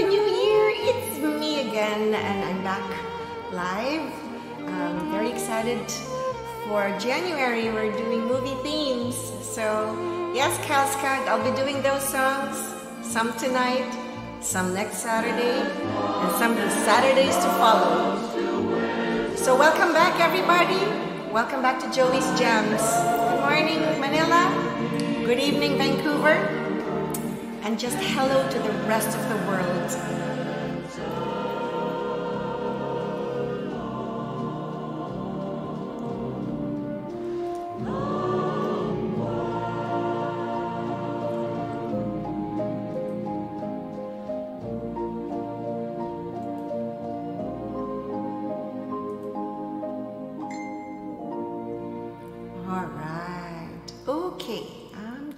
Happy New Year! It's me again, and I'm back live. Very excited for January. We're doing movie themes. So, yes, Calskag, I'll be doing those songs. Some tonight, some next Saturday, and some Saturdays to follow. So, welcome back, everybody. Welcome back to Joey's Jams. Good morning, Manila. Good evening, Vancouver. And just hello to the rest of the world. All right. Okay. I'm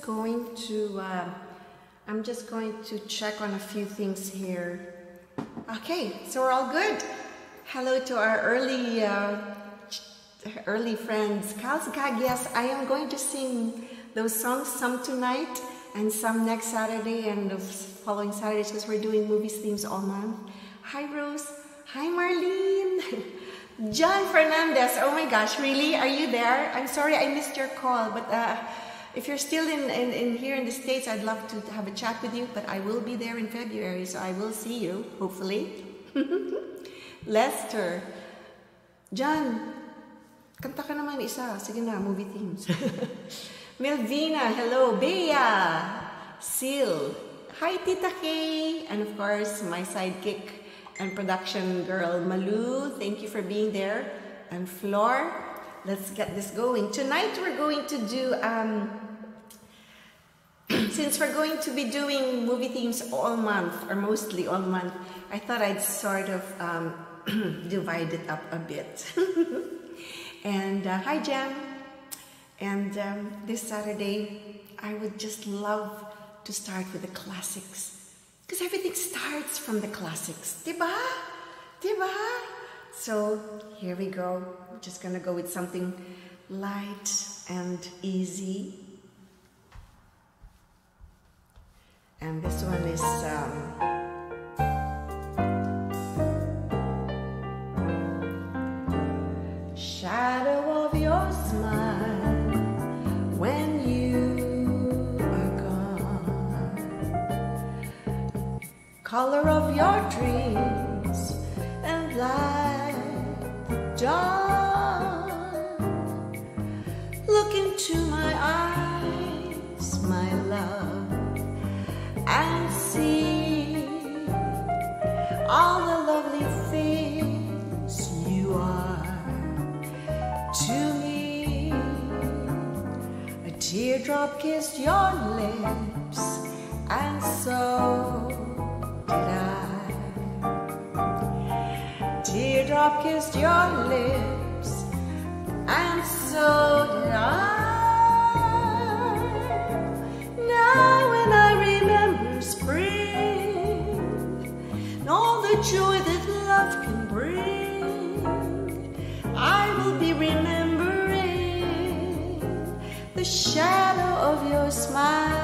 just going to check on a few things here. Okay, so we're all good. Hello to our early friends. Calskag, yes, I am going to sing those songs, some tonight and some next Saturday and the following Saturdays because we're doing movies themes all month. Hi, Rose. Hi, Marlene. John Fernandez. Oh my gosh, really? Are you there? I'm sorry I missed your call, but if you're still in here in the States, I'd love to have a chat with you, but I will be there in February, so I will see you, hopefully. Lester. John, kanta ka naman isa. Sige na, movie themes. Melvina, hello. Bea. Seal. Hi, Tita Kay. And of course, my sidekick and production girl, Malu. Thank you for being there. And Flor. Let's get this going. Tonight we're going to do, since we're going to be doing movie themes all month, or mostly all month, I thought I'd sort of divide it up a bit. And hi, Jam. And this Saturday, I would just love to start with the classics. Because everything starts from the classics. Diba? Diba? So here we go. I'm just gonna go with something light and easy. And this one is shadow of your smile when you are gone, color of your dreams and light dawn. Look into my eyes, my love, and see all the lovely things you are to me. A teardrop kissed your lips, and so did I. Teardrop kissed your lips, and so did I. Now when I remember spring, and all the joy that love can bring, I will be remembering the shadow of your smile.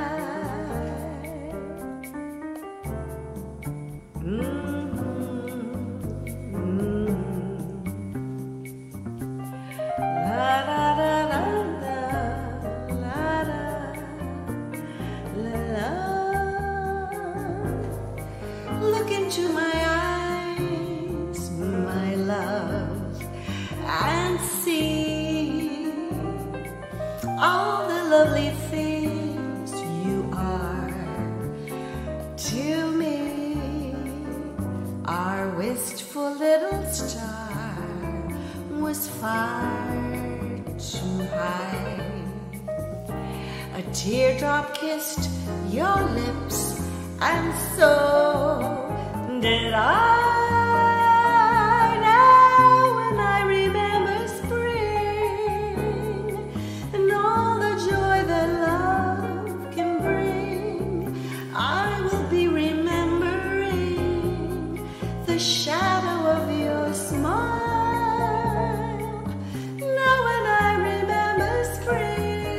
Look into my eyes, my love, and see all the lovely things you are to me. Our wistful little star was far too high. A teardrop kissed your lips, and so did I. Now when I remember spring and all the joy that love can bring, I will be remembering the shadow of your smile. Now when I remember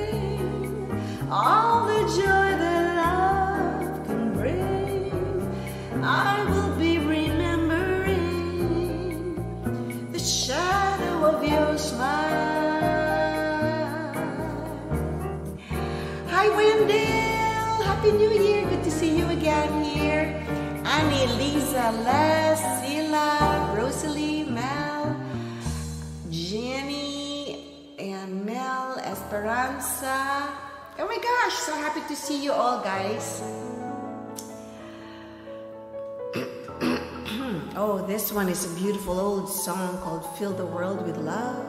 spring, all the joy that love can bring, Happy New Year! Good to see you again here. Annie, Lisa, Les, Sila, Rosalie, Mel, Jenny, and Mel, Esperanza. Oh my gosh, so happy to see you all, guys. Oh, this one is a beautiful old song called Fill the World with Love.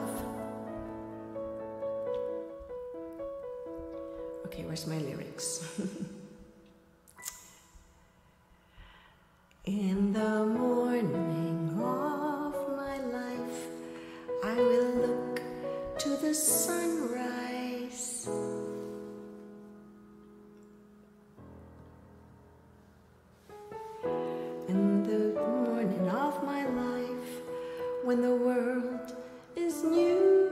Okay, where's my lyrics? In the morning of my life, I will look to the sunrise. In the morning of my life, when the world is new,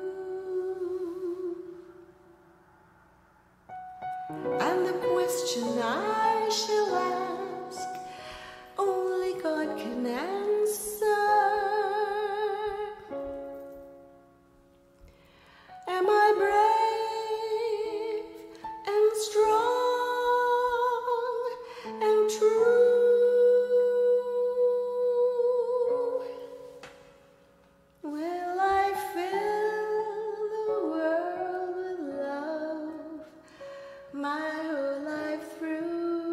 and the question I shall ask, only God can answer. Am I brave and strong and true? Will I fill the world with love my whole life through?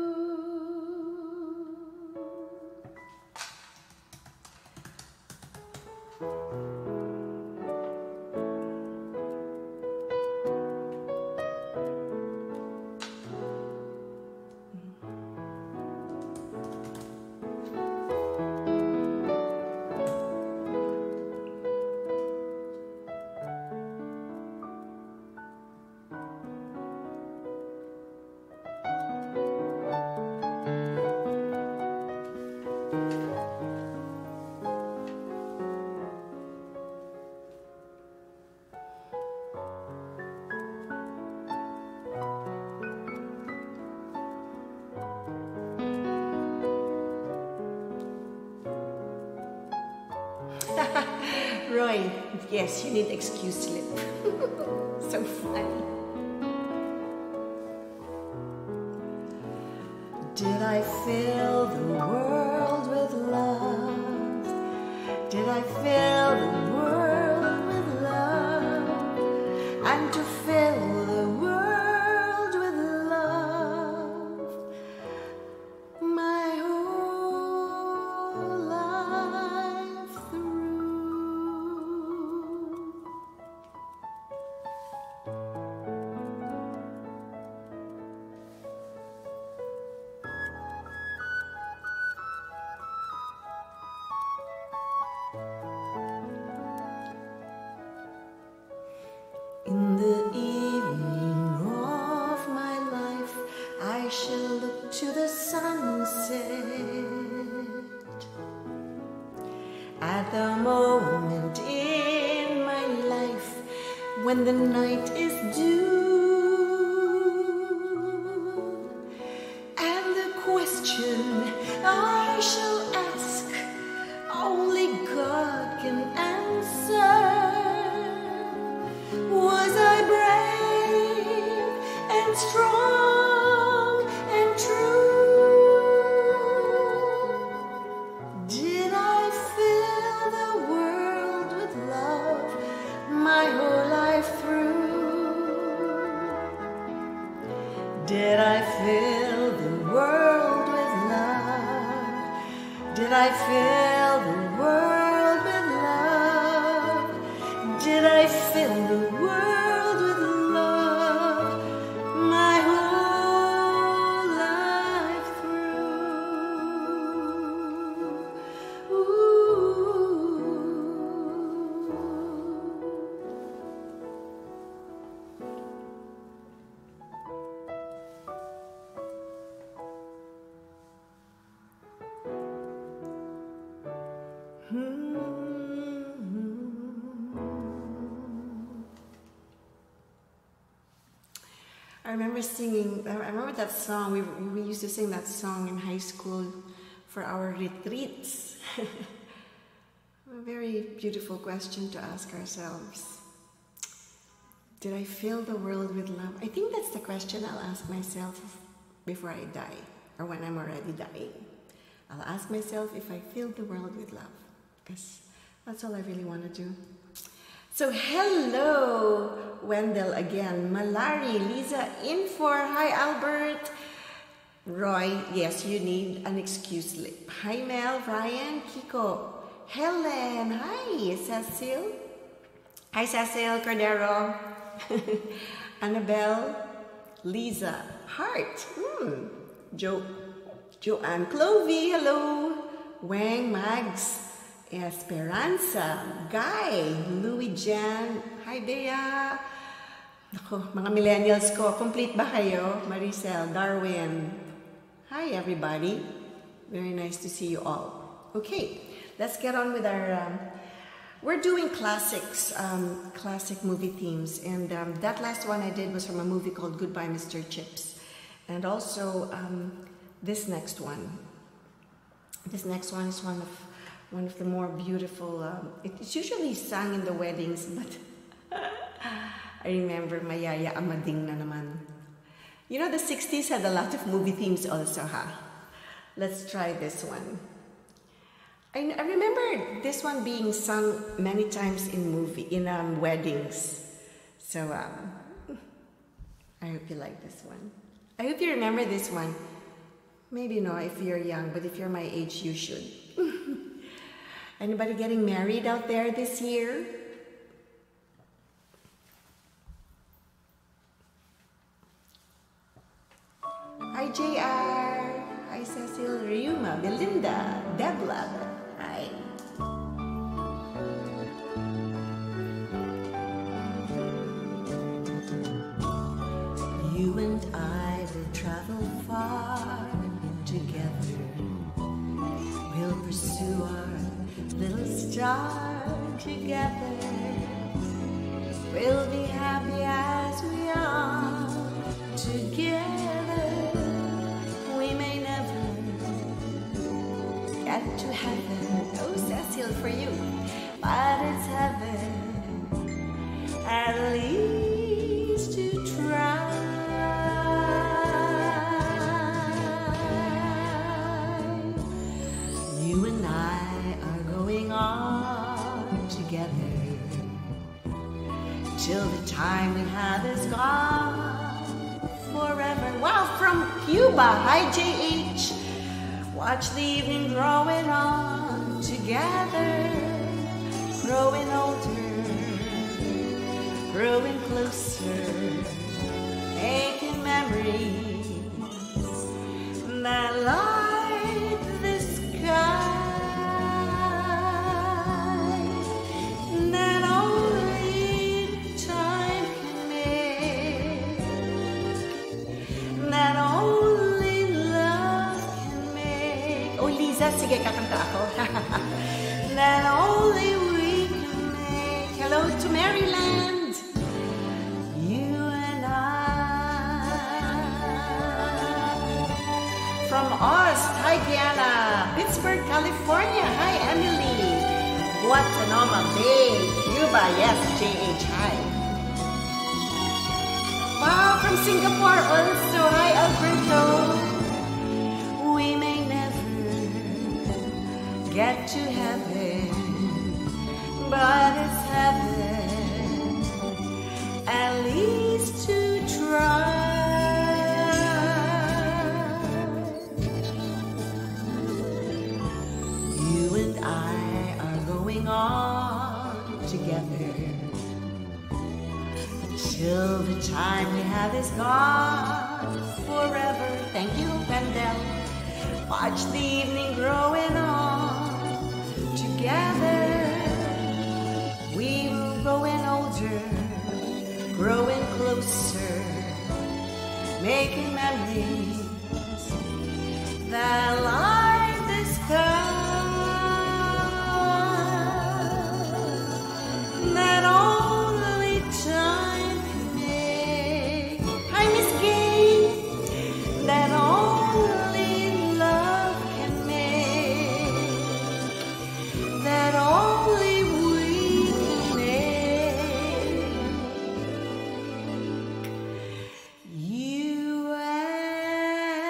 Roy, yes, you need excuse slip. So funny. Did I fill the world with love? Did I fill the world with love? And to fill the world with love, my whole life through. In the evening of my life, I shall look to the sunset. At the moment in my life when the night is due, and the question I shall ask, only God can answer. Was I brave and strong and true? Did I fill the world with love my whole life through? Did I fill the world with love? Did I fill the world with love? Did I fill the world with love my whole life through? Ooh. I remember that song, we used to sing that song in high school for our retreats. A very beautiful question to ask ourselves. Did I fill the world with love? I think that's the question I'll ask myself before I die, or when I'm already dying. I'll ask myself if I filled the world with love, because that's all I really want to do. So hello, Wendell again, Malari, Lisa Infor, hi Albert, Roy, yes, you need an excuse slip. Hi Mel, Ryan, Kiko, Helen, hi Cecil, hi Cecil Cordero, Annabelle, Lisa, Heart, Joanne, Clovey, hello, Wang, Mags, Esperanza, Guy, Louis Jan, hi Bea, ako, mga millennials ko, complete ba kayo? Maricel, Darwin, hi everybody, very nice to see you all. Okay, let's get on with our, we're doing classics, classic movie themes, and that last one I did was from a movie called Goodbye Mr. Chips, and also this next one is one of the more beautiful, it's usually sung in the weddings, but I remember Mayaya Amading na naman. You know, the 60s had a lot of movie themes also, huh? Let's try this one. I remember this one being sung many times in weddings. So I hope you like this one. I hope you remember this one. Maybe no, if you're young, but if you're my age, you should. Anybody getting married out there this year? Hi JR, hi Cecil, Ryuma, Belinda, Debla, hi. You and I will travel far together. We'll pursue our little star together. We'll be happy as we are together. We may never get to heaven. Oh, Cecil, for you. But it's heaven, at least to try. You and I are going on together till the time we have is gone forever. Wow, from Cuba. Hi, JH. Watch the evening growing on together, growing older, growing closer, making memories that light the sky, that only time can make, that only love can make. Oh, Lisa, sige, kakanta ako. That only we can make. Hello to Maryland. You and I. From Oz, hi Diana. Pittsburgh, California, hi Emily. Guantanamo Bay, Cuba, yes, JH, hi. Wow, from Singapore also, hi Alberto. We may never get to heaven, but it's heaven, at least to try. You and I are going on together till the time we have is gone forever. Thank you, Wendell. Watch the evening growing on together. We will growing older, growing closer, making memories that light the sky, that only time can make. Hi, Miss Gay. That only love can make, that only we can make. You and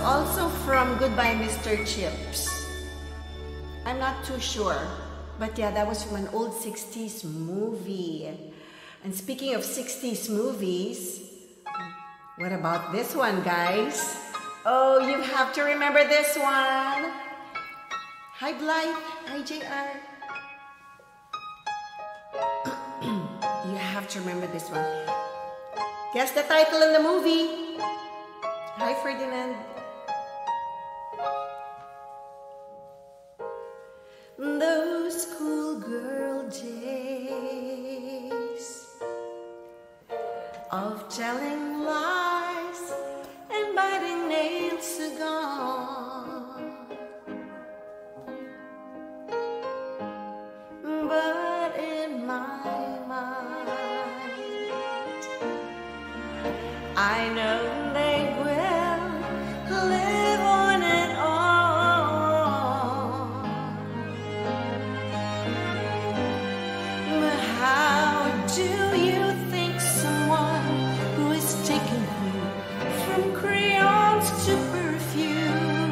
also from Goodbye Mr. Chips. I'm not too sure. But yeah, that was from an old 60s movie. And speaking of 60s movies, what about this one, guys? Oh, you have to remember this one. Hi, Blythe. Hi, JR. You have to remember this one. Guess the title in the movie. Hi, Ferdinand. Those schoolgirl days of telling lies and biting nails are gone. But in my mind, I know they will live on and on. But how do you think someone who is taken from crayons to perfume?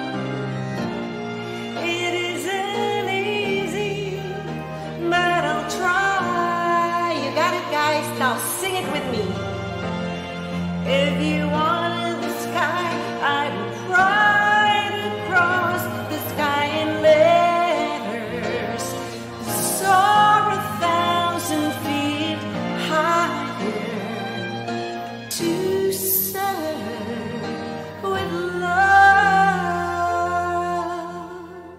It isn't easy, but I'll try. You got it, guys. Now sing it with me. If you wanted the sky, I would write across the sky in letters. Soar 1,000 feet higher to serve with love.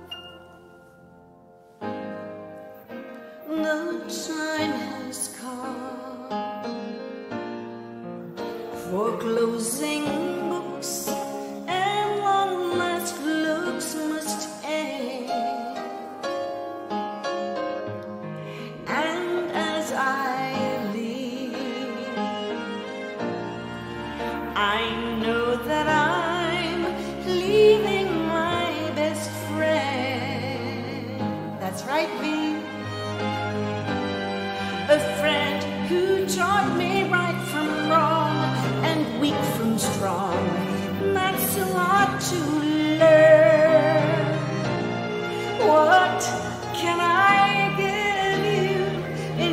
No time has come for closing books, and long last looks must end. And as I leave, I know that I'm leaving my best friend. That's right, V. A friend who taught me right from wrong and weak from strong. That's a lot to learn. What can I give you in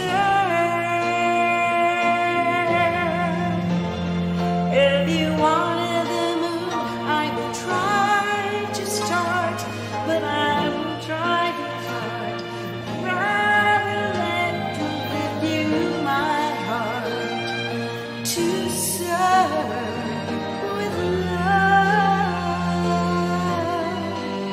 return? If you wanted the moon, I will try to start, but I will try to start. Rather than to give you my heart to serve with love.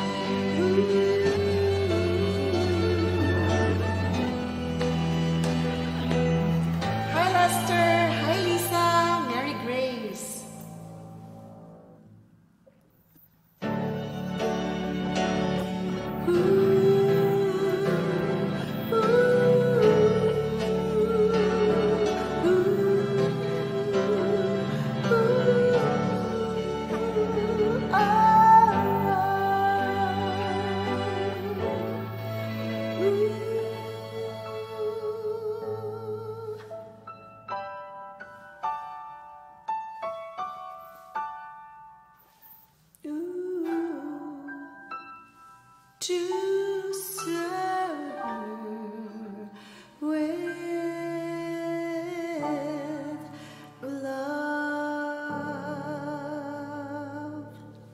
Hi, Lester. Hi, Lisa. Mary Grace. To serve with love.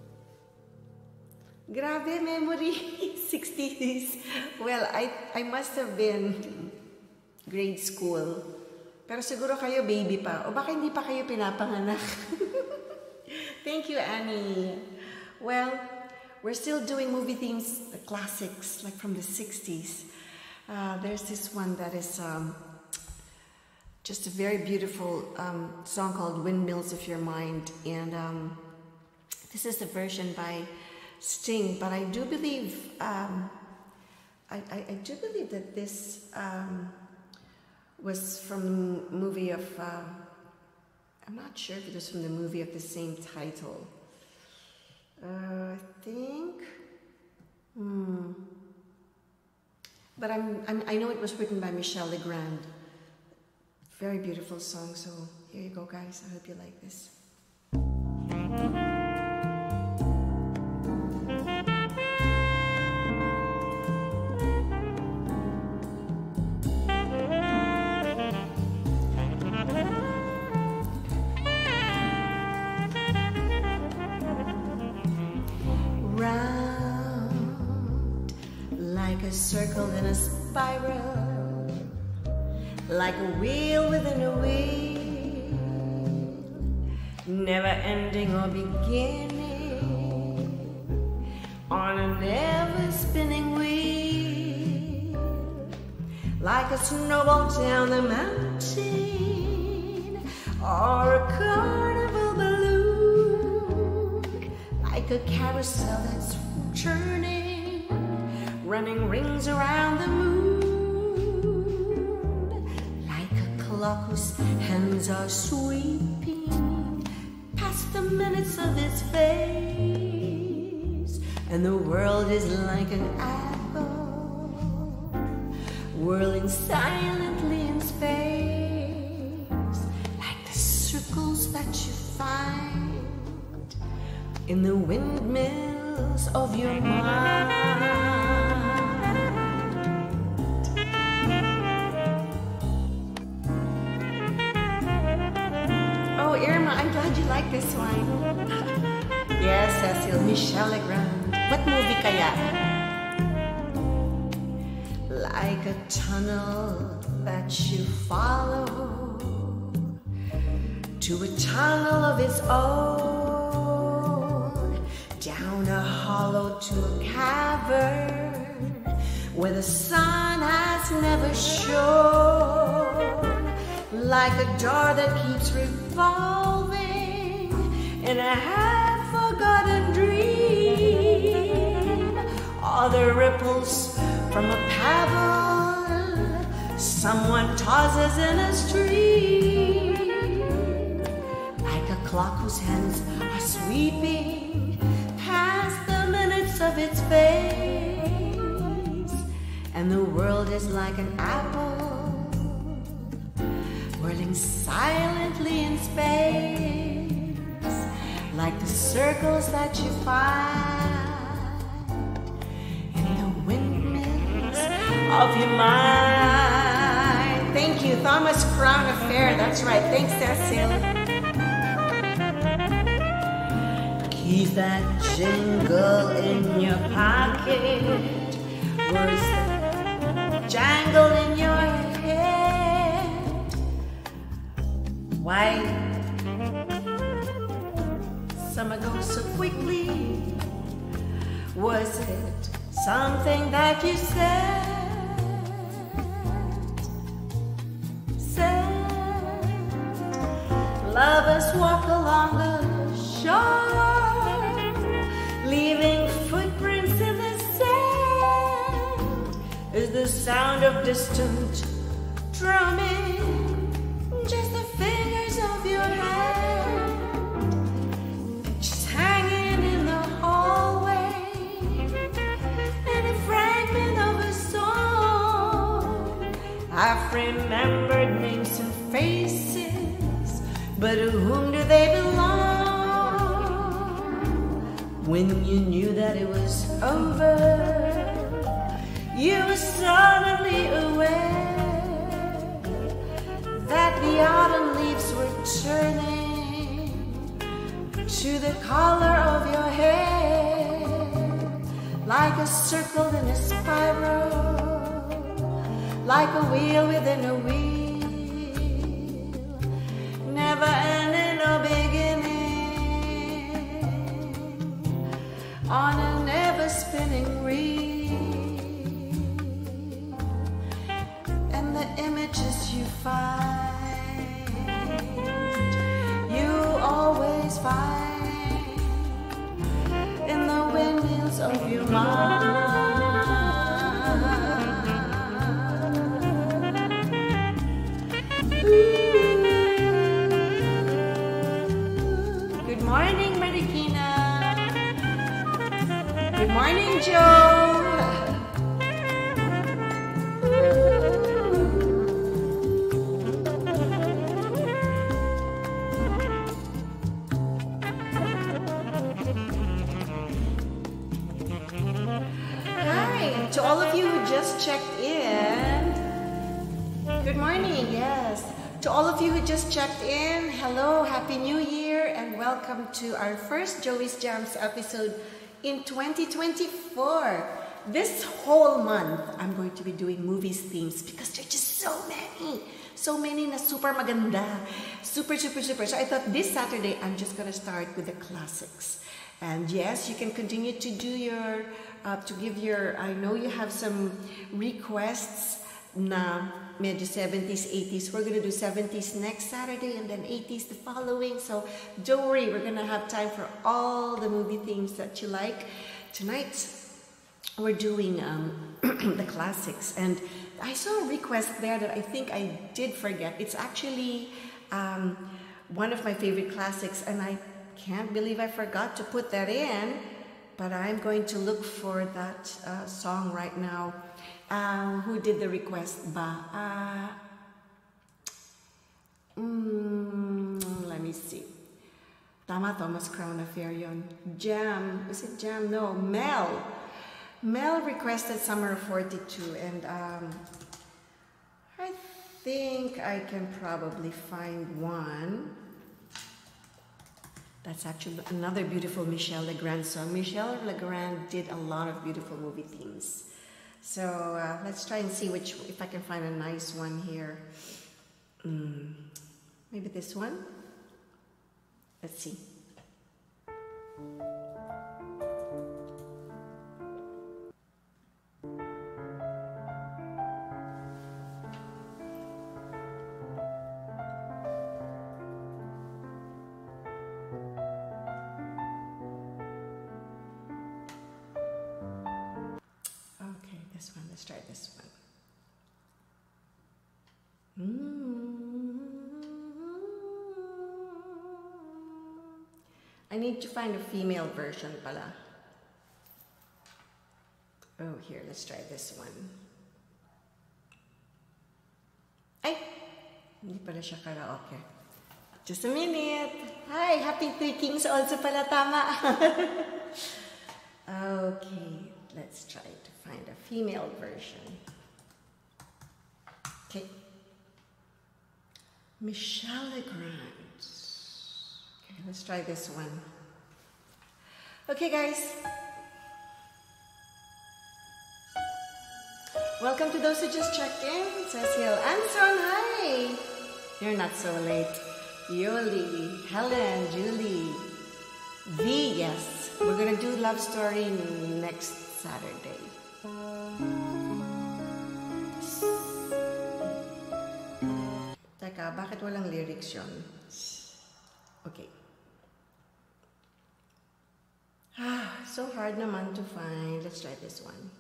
Grabe memory, 60s. Well, I must have been grade school. Pero siguro kayo baby pa. O baka hindi pa kayo pinapanganak. Thank you, Annie. Well, we're still doing movie themes, the classics, like from the 60s. There's this one that is just a very beautiful song called Windmills of Your Mind. And this is the version by Sting, but I do believe, I do believe that this was from the movie of, I'm not sure if it was from the movie of the same title. I think, but I know it was written by Michel Legrand. Very beautiful song. So here you go, guys. I hope you like this. like a circle in a spiral, like a wheel within a wheel, never ending or beginning, on a never spinning wheel, like a snowball down the mountain, or a carnival balloon, like a carousel that's turning, running rings around the moon, like a clock whose hands are sweeping past the minutes of its face, and the world is like an apple whirling silently in space, like the circles that you find in the windmills of your mind. Oh, Irma, I'm glad you like this one. Yes, Cecil, Michel Legrand. What movie kaya? Like a tunnel that you follow to a tunnel of its own, down a hollow to a cavern where the sun has never shone, like a door that keeps revolving in a half-forgotten dream, or the ripples from a pebble someone tosses in a stream, like a clock whose hands are sweeping past the minutes of its face, and the world is like an apple whirling silently in space, like the circles that you find in the windmills of your mind. Thank you, Thomas Crown Affair. That's right. Thanks, Cecil. Keep that jingle in your pocket. Words that jangle in your head. Why summer goes so quickly? Was it something that you said? Lovers walk along the shore, leaving footprints in the sand. Is the sound of distant drumming just the fingers of your hand? Pictures hanging in the hallway, and a fragment of a song. I've remembered names and faces, but to whom do they belong? When you knew that it was over, you were suddenly aware that the autumn leaves were turning to the color of your hair, like a circle in a spiral, like a wheel within a wheel, never ending or beginning, on a never spinning reel, and the images you find, you always find in the windmills of your mind. Good morning, Marikina. Good morning, Joe. Hi, to all of you who just checked in. Good morning, yes. To all of you who just checked in, hello, Happy New Year, and welcome to our first Joey's Jams episode in 2024. this whole month, I'm going to be doing movies themes because there's just so many. So many na super maganda. Super, super, super. So I thought this Saturday, I'm just going to start with the classics. And yes, you can continue to do your, to give your, I know you have some requests na medyo 70s, 80s. We're going to do 70s next Saturday and then 80s the following. So don't worry, we're going to have time for all the movie themes that you like. Tonight, we're doing the classics. And I saw a request there that I think I did forget. It's actually one of my favorite classics, and I can't believe I forgot to put that in, but I'm going to look for that song right now. Who did the request ba? Let me see. Tama, Thomas Crown Affair yun. Jam. Is it Jam? No, Mel. Mel requested Summer of 42, and I think I can probably find one. That's actually another beautiful Michel Legrand song. Michel Legrand did a lot of beautiful movie themes. So let's try and see if I can find a nice one here. Maybe this one? Let's see. This one, let's try this one. I need to find a female version pala. Oh, here, let's try this one. Ay! Hindi pala siya karaoke. Just a minute. Hi, Happy Three Kings also pala, tama. Okay, let's try to find a female version. Okay. Michel Legrand. Okay, let's try this one. Okay, guys. Welcome to those who just checked in. Cecil, Anson, hi. You're not so late. Yoli, Helen, Julie, V, yes. We're gonna do Love Story next Saturday. Teka, bakit walang lyrics yun? Okay. So hard naman to find. Let's try this one.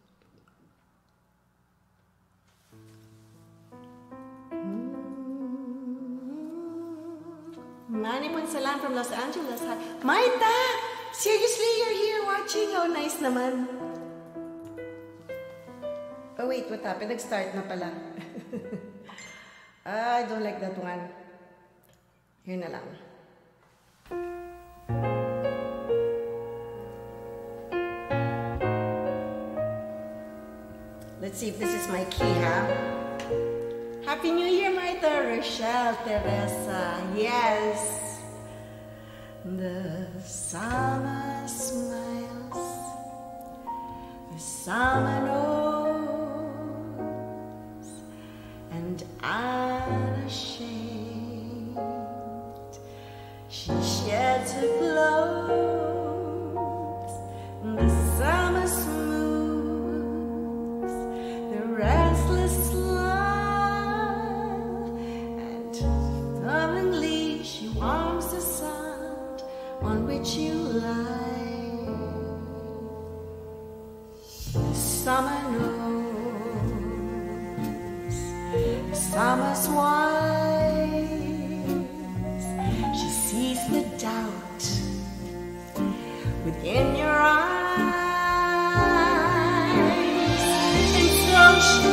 Manipon Salam from Los Angeles. Hi. Maita! Seriously, you're here watching? Oh, nice naman. Oh, wait, what happened? Nag-start na pala. I don't like that one. Here na lang. Let's see if this is my key, huh? Happy New Year, Maita, Rochelle, Teresa. Yes. The summer smiles. The summer knows. And unashamed, she sheds her clothes. The summer smooths the restless love, and lovingly she warms the sand on which you lie. The summer knows, the summer's wise. She sees the doubt within your eyes, and so she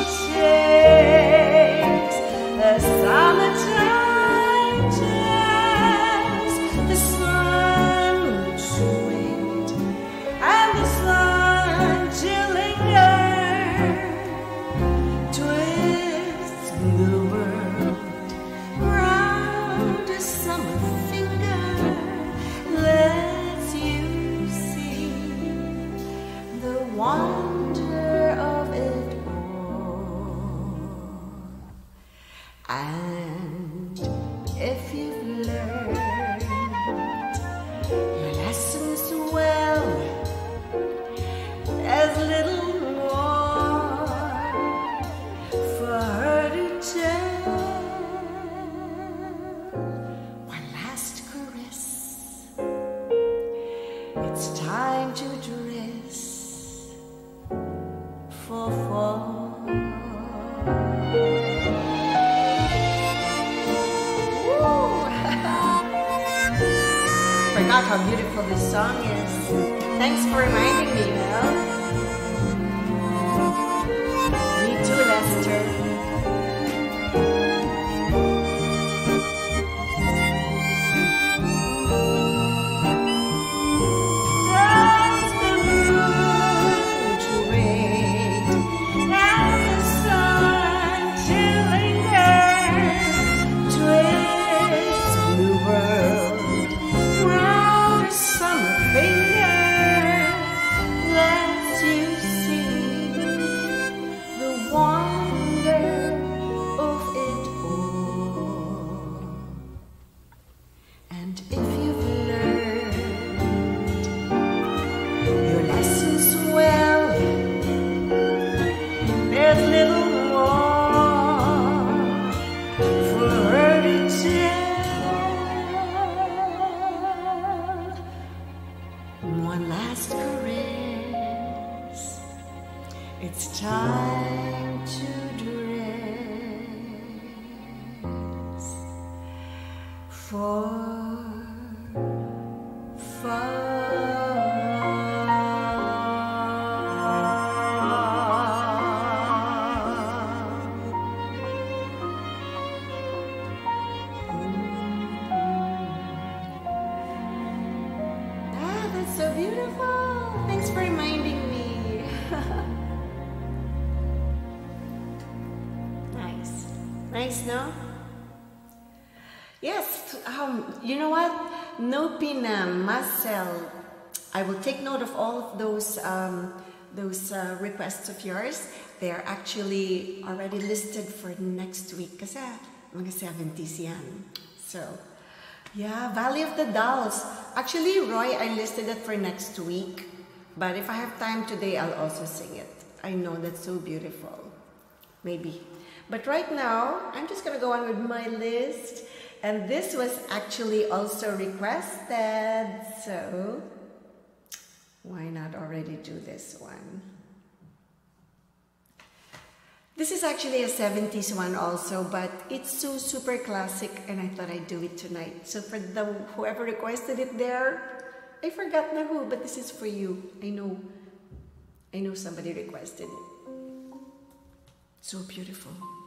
takes the summertime turns. The sun to wait and the sun to linger, twists the world how beautiful this song is. Thanks for reminding me, Mel. Me too, Lester. It's time to dress for that's so beautiful. Thanks for reminding me. Nice, no? Yes, you know what? Nopina, Marcel, I will take note of all of those requests of yours. They are actually already listed for next week kasi mga 70s yan. So, yeah, Valley of the Dolls. Actually, Roy, I listed it for next week. But if I have time today, I'll also sing it. I know that's so beautiful. Maybe. But right now, I'm just going to go on with my list. And this was actually also requested. So, why not already do this one? This is actually a 70s one also, but it's so super classic and I thought I'd do it tonight. So for whoever requested it there, I forgot na who, but this is for you. I know somebody requested it. So beautiful.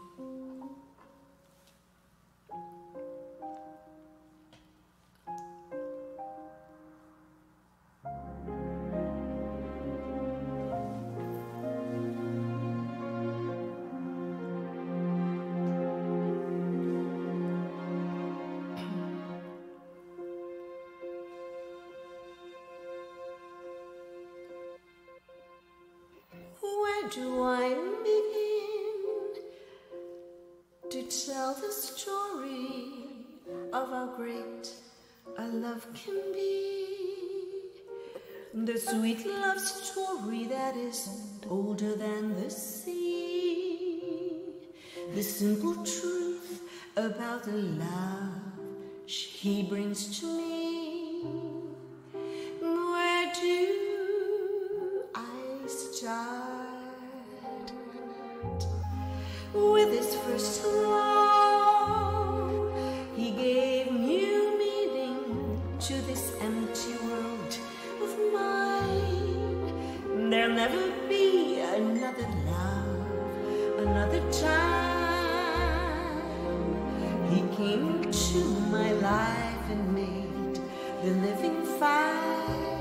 Where do I begin to tell the story of how great a love can be? The sweet love story that is older than the sea. The simple truth about the love she brings to me. Where do I start? With his first love, he gave new meaning to this empty world of mine. There'll never be another love, another time. He came into my life and made the living fine.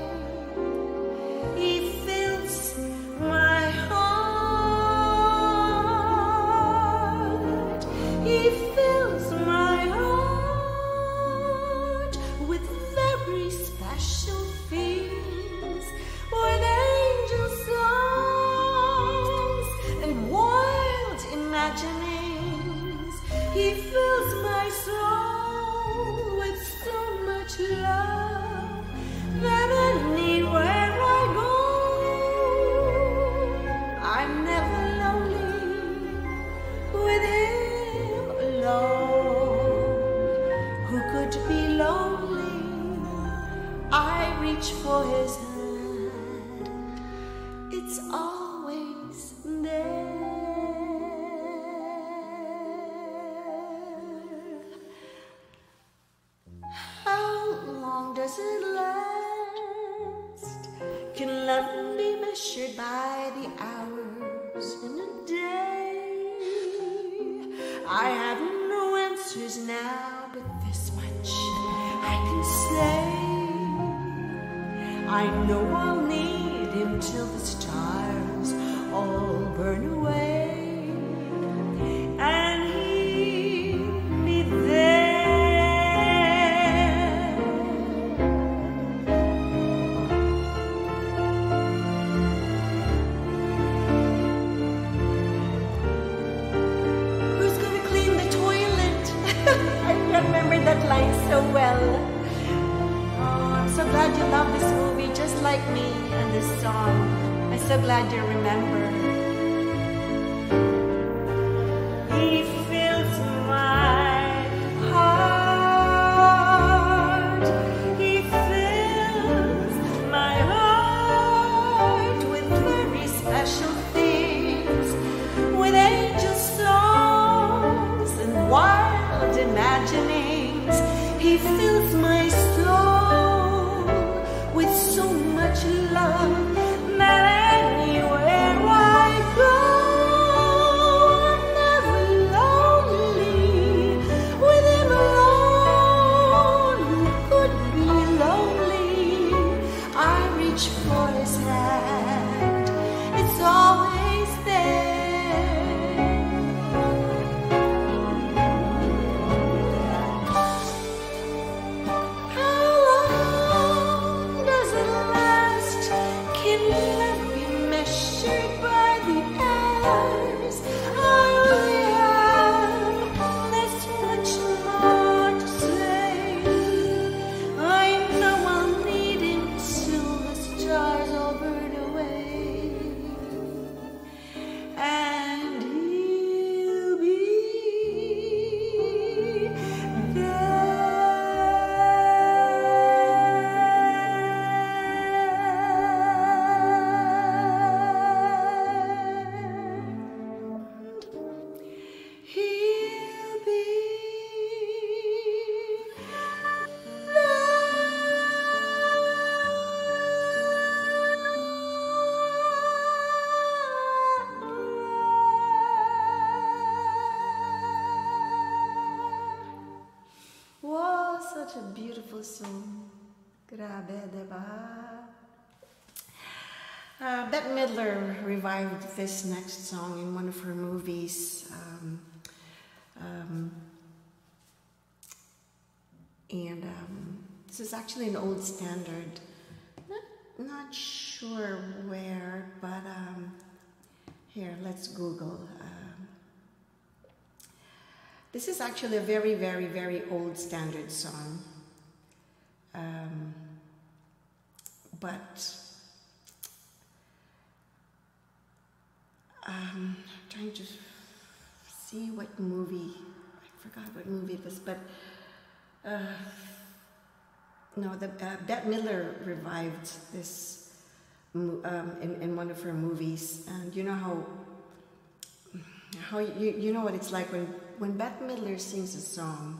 He fills my heart. He fills my heart with very special feelings, with angel songs and wild imaginings. He fills my soul with so much love that anywhere I go, I'm never lonely with him alone. Who could be lonely? I reach for his hand. It's always there. How long does it last? love be measured by the hours in a day? I have no answers now, but this much I can say. I know I'll need him till the stars all burn away, and he'll be there. Who's gonna clean the toilet? I remember that line so well. Oh, I'm so glad you love this movie just like me and this song. I'm so glad you remember. He fills my heart. He fills my heart with very special things, with angel songs and wild imaginings. He fills my soul with so much love that anywhere I go, I'm never lonely. With him alone, who could be lonely? I reach for his hand, it's always there. How long does it last? Can love be measured by the hours? I only have this much more to say. I know I'll need him till the stars all burn away, and he'll be He'll be Wow, such a beautiful song. Grabe, diba? Bette Midler revived this next song in one of her movies. This is actually an old standard. Not sure where, but here, let's Google. This is actually a very, very, very old standard song. But trying to see what movie, I forgot what movie it was, but no, Bette Midler revived this in one of her movies, and you know how you know what it's like when Bette Midler sings a song.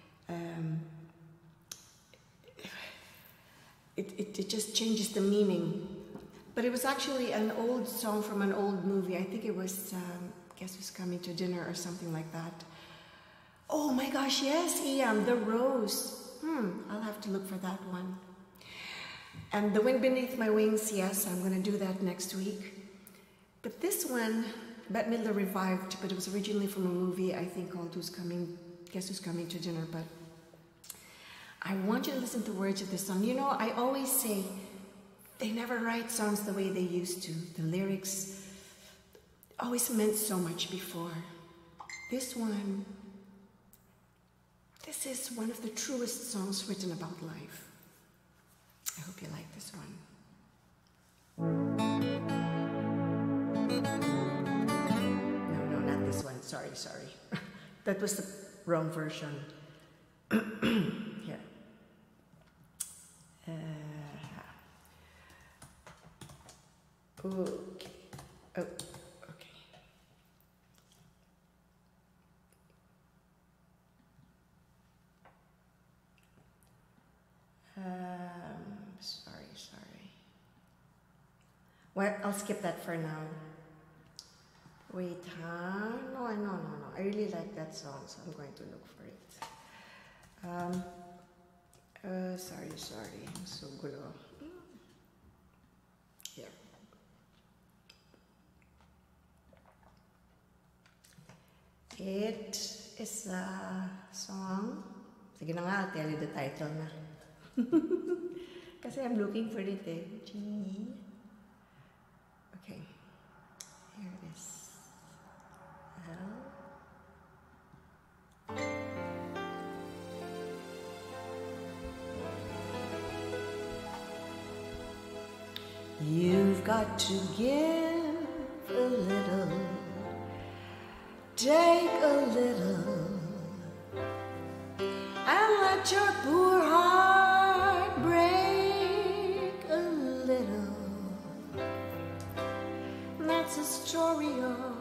It just changes the meaning. But it was actually an old song from an old movie. I think it was Guess Who's Coming to Dinner or something like that. Oh my gosh, yes, Ian, The Rose. I'll have to look for that one. And The Wind Beneath My Wings, yes, I'm going to do that next week. But this one, Bette Midler revived, but it was originally from a movie, I think, called Guess Who's Coming to Dinner. But I want you to listen to the words of this song. You know, I always say, they never write songs the way they used to. The lyrics always meant so much before. This is one of the truest songs written about life. I hope you like this one. No, not this one. Sorry. That was the wrong version. Here. Okay. Oh, okay. Sorry. Well, I'll skip that for now. Wait, huh? No. I really like that song, so I'm going to look for it. Sorry. I'm so gulo. Here. It is a song. Sige na nga, I'll tell you the title na. Kasi I'm looking for it eh. G. Okay. Here it is. L. You've got to give a little, take a little, and let your poor heart break a little. That's the story of,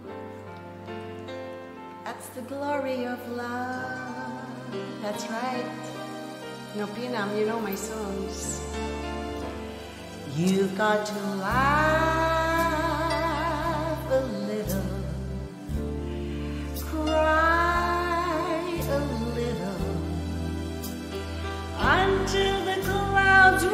that's the glory of love. That's right. No, Pinam, you know my songs. You've got to laugh a little, cry a little, until the clouds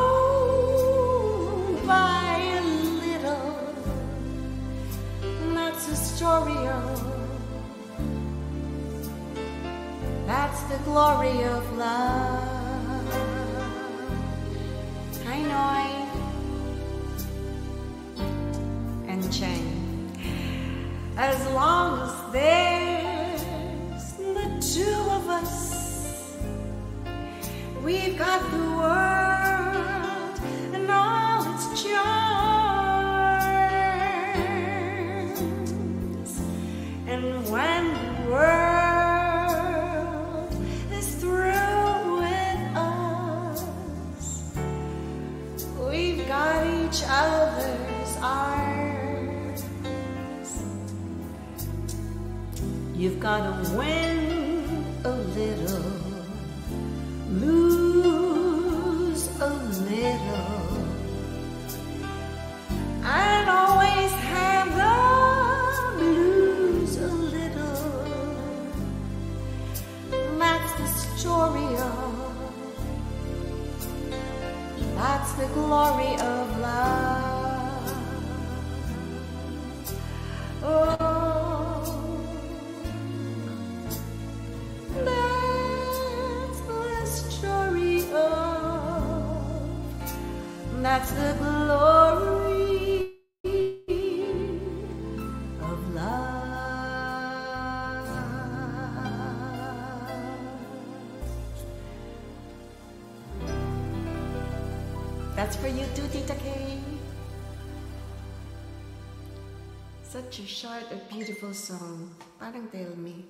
roll by a little. That's the story of, that's the glory of love. Hi, Noi. As long as there's the two of us, we've got the world and all its charms. And when the world is through with us, we've got each other's arms. You've got to win a little, lose a little, and always have the blues a little. That's the story of, that's the glory of love. Oh. That's the glory of love. That's for you too, Tita Kay. Such a short and beautiful song. Parang Tell Me.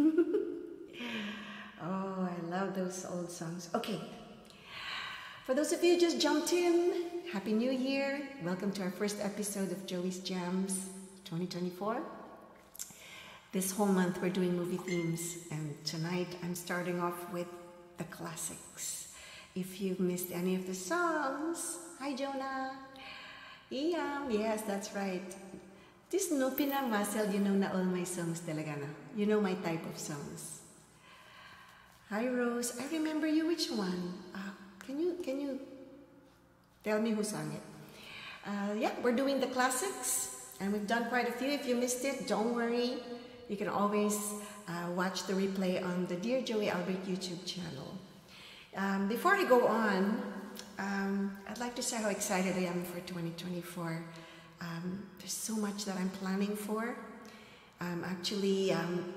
Oh, I love those old songs. Okay. For those of you who just jumped in, Happy New Year. Welcome to our first episode of Joey's Jams 2024. This whole month we're doing movie themes, and tonight I'm starting off with the classics. If you've missed any of the songs, hi Jonah. Iam, yes, that's right. This no pinamasel, you know na all my songs talaga na. You know my type of songs. Hi Rose, I remember you. Which one? Can you tell me who sang it? Yeah, we're doing the classics, and we've done quite a few. If you missed it, don't worry. You can always watch the replay on the Dear Joey Albert YouTube channel. Before I go on, I'd like to say how excited I am for 2024. There's so much that I'm planning for. Actually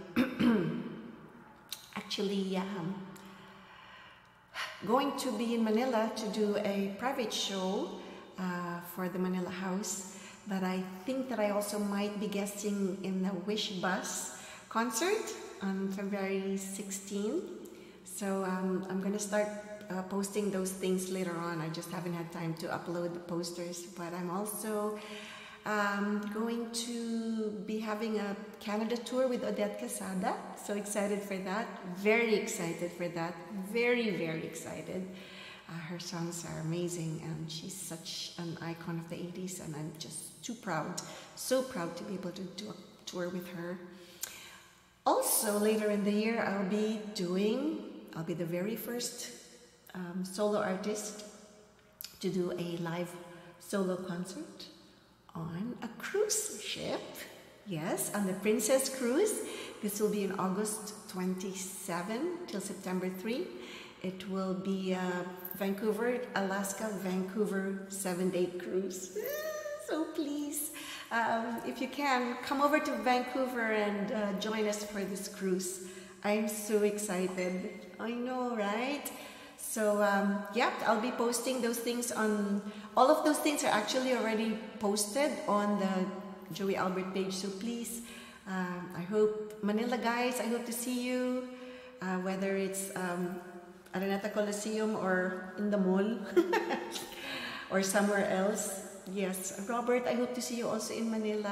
going to be in Manila to do a private show for the Manila House, but I think that I also might be guesting in the Wish Bus concert on February 16. So I'm going to start posting those things later on. I just haven't had time to upload the posters, but I'm also going to be having a Canada tour with Odette Casada. So excited for that. Very excited for that. Very, very excited. Her songs are amazing, and she's such an icon of the 80s, and I'm just too proud, so proud to be able to do a tour with her. Also, later in the year, I'll be the very first solo artist to do a live solo concert on a cruise ship. Yes, on the Princess Cruise. This will be in August 27 till September 3. It will be Vancouver, Alaska, Vancouver 7-day cruise. So please, if you can, come over to Vancouver and join us for this cruise. I'm so excited. I know, right? So yeah, I'll be posting those things on, all of those things are actually already posted on the Joey Albert page. So please, I hope, Manila guys, I hope to see you, whether it's Araneta Coliseum or in the mall or somewhere else. Yes, Robert, I hope to see you also in Manila,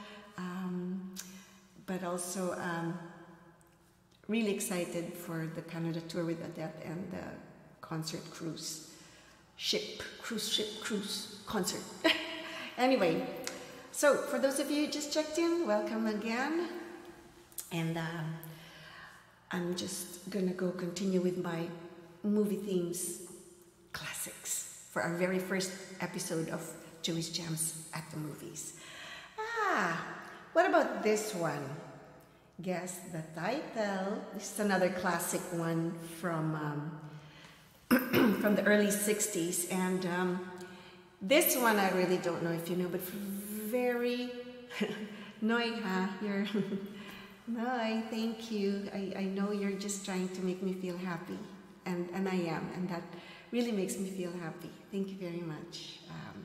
but also really excited for the Canada tour with Odette and the concert cruise ship concert. Anyway, so for those of you who just checked in, welcome again, and I'm just gonna go continue with my movie themes classics for our very first episode of Joey's Jams at the Movies. What about this one? Guess the title. This is another classic one from from the early 60s, and this one I really don't know if you know, but very Noy, you're Noy, thank you. I know you're just trying to make me feel happy, and I am, and that really makes me feel happy. Thank you very much.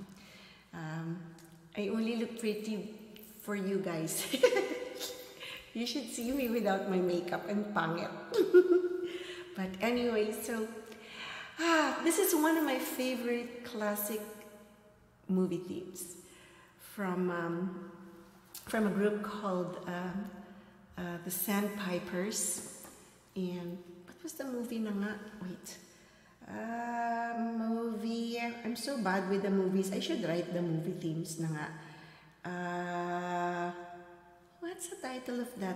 I only look pretty for you guys. You should see me without my makeup and pangit. But anyway, so this is one of my favorite classic movie themes from a group called the Sandpipers. And what was the movie na nga? Wait. Movie. I'm so bad with the movies. I should write the movie themes na nga. What's the title of that?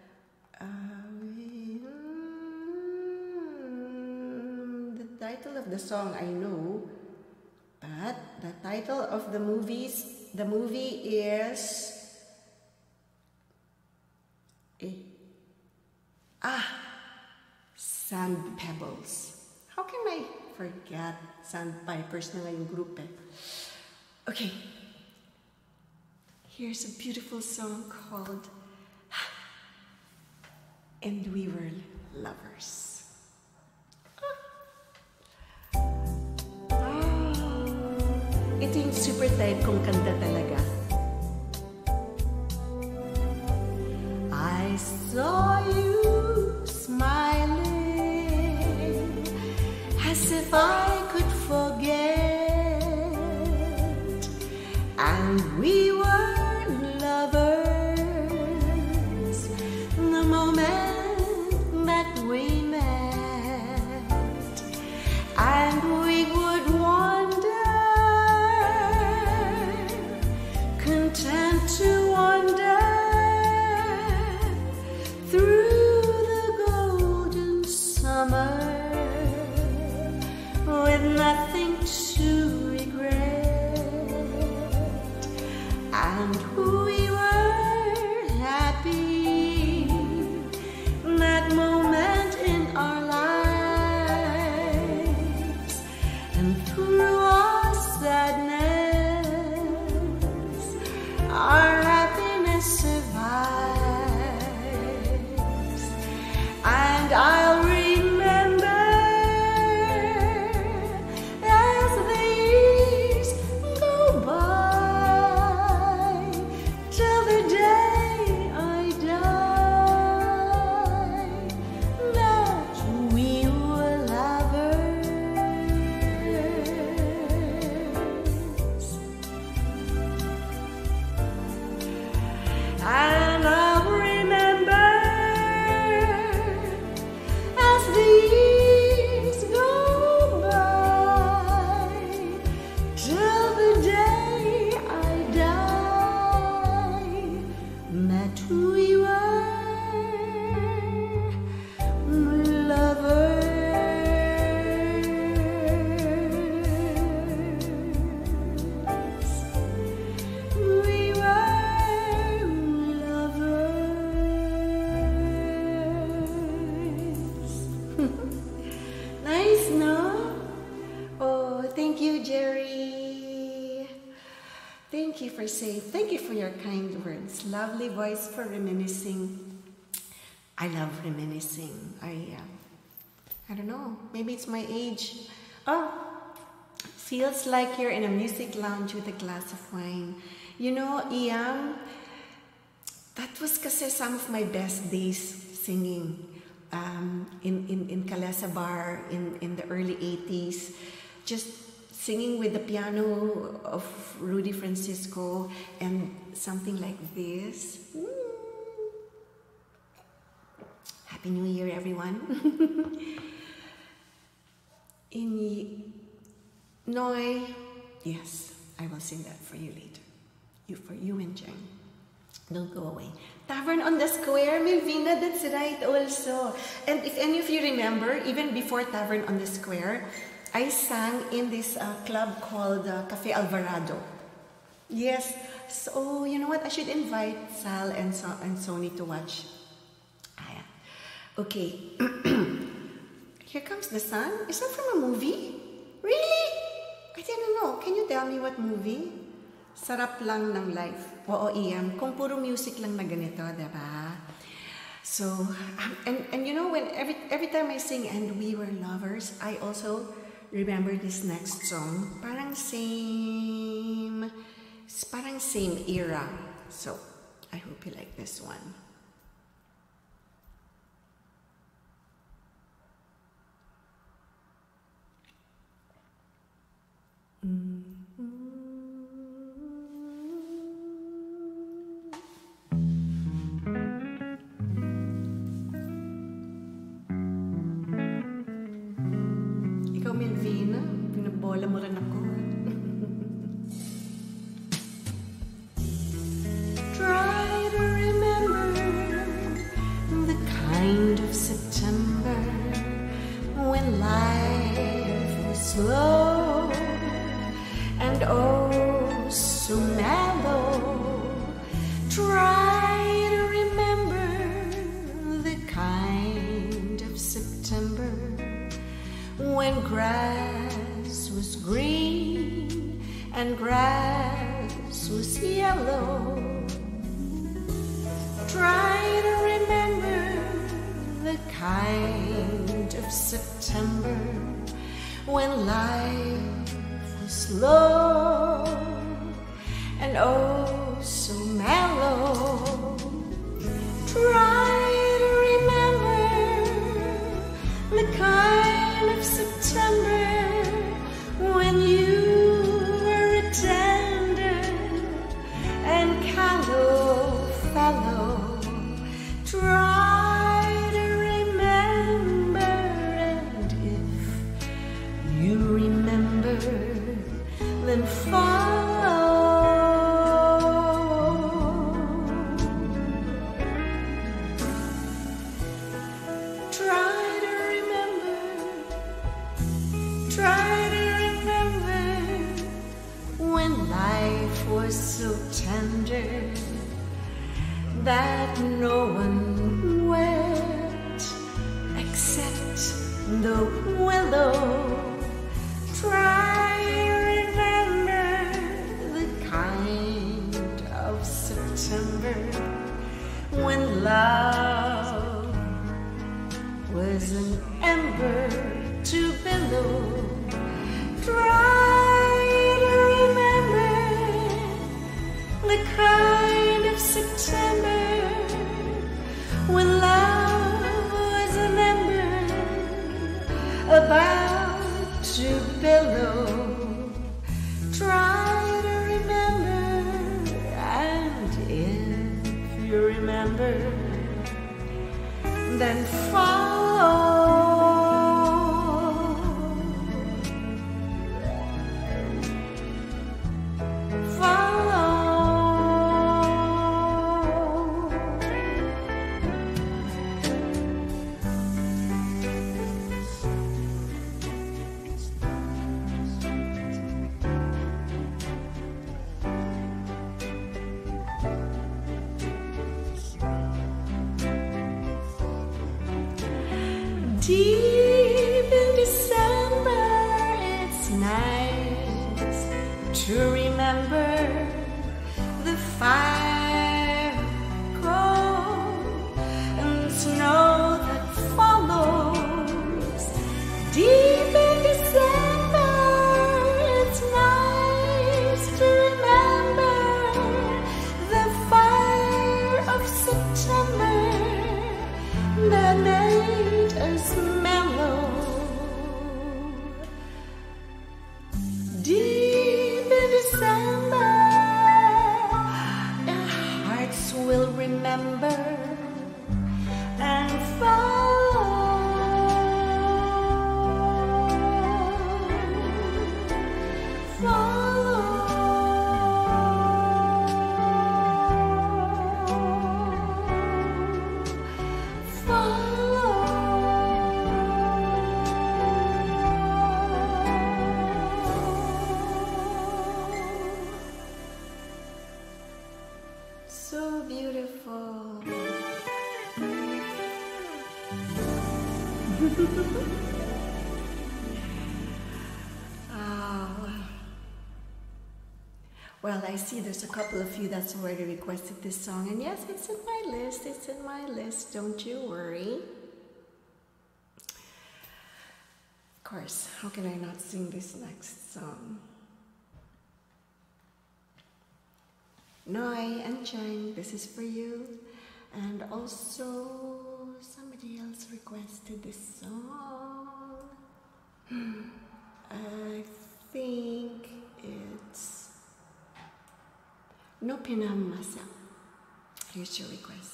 The title of the song I know, but the title of the movie is Sand Pebbles. How can I forget Sandpipers na nga yung group eh? Okay. Here's a beautiful song called And We Were Lovers. Ito yung super type kong kanta talaga. I saw you smiling as if I could forget, and we were lovers the moment that we met, and we would wander, content to wander through the golden summer met we were lovers. We were lovers. Nice, no? Oh, thank you, Jerry. Thank you for your kind words. Lovely voice for reminiscing. I love reminiscing. I don't know, maybe it's my age. Oh, feels like you're in a music lounge with a glass of wine. You know, Iam, that was kasi some of my best days singing in Kalesa Bar in the early 80s. Just singing with the piano of Rudy Francisco and something like this. Happy New Year, everyone. Noy, yes, I will sing that for you later. For you and Jen. Don't go away. Tavern on the Square, Melvina, that's right also. And if any of you remember, even before Tavern on the Square, I sang in this club called Cafe Alvarado. Yes, so you know what? I should invite Sal and Sony to watch. Okay. Here Comes the Sun. Is that from a movie? Really? I didn't know. Can you tell me what movie? Sarap lang ng life. Oo, Iam. Kung puro music lang na ganito, diba? So, and you know, when every time I sing And We Were Lovers, I also remember this next song. Parang same era. So, I hope you like this one. Ikaw, Melvina, pinabola mo rin ako. Try to remember the kind of September when life was slow and oh so mellow. Try to remember the kind of September when grass was green and grass was yellow. Try to remember the kind of September when life was slow and oh so mellow. Try to remember the kind of September when you were a tender and callow fellow. Try to remember, and if you remember, then follow. Try to remember when life was so tender that no one wept except the willow. Try to remember the kind of September when love was an ember to billow. Try to remember the kind of September when love was an ember about to billow. Try to remember, and if you remember, then follow. Follow. Deep in December, it's nice to remember the fire cold and snow that follows. Deep in December, it's nice to remember the fire of September that made us mellow. Deep in December, our hearts will remember and follow. So beautiful. Well, I see there's a couple of you that's already requested this song, and yes, it's in my list. It's in my list. Don't you worry. Of course, how can I not sing this next song? Noi and Chang, this is for you. And also, somebody else requested this song. I think it's No Pinamasa. Here's your request.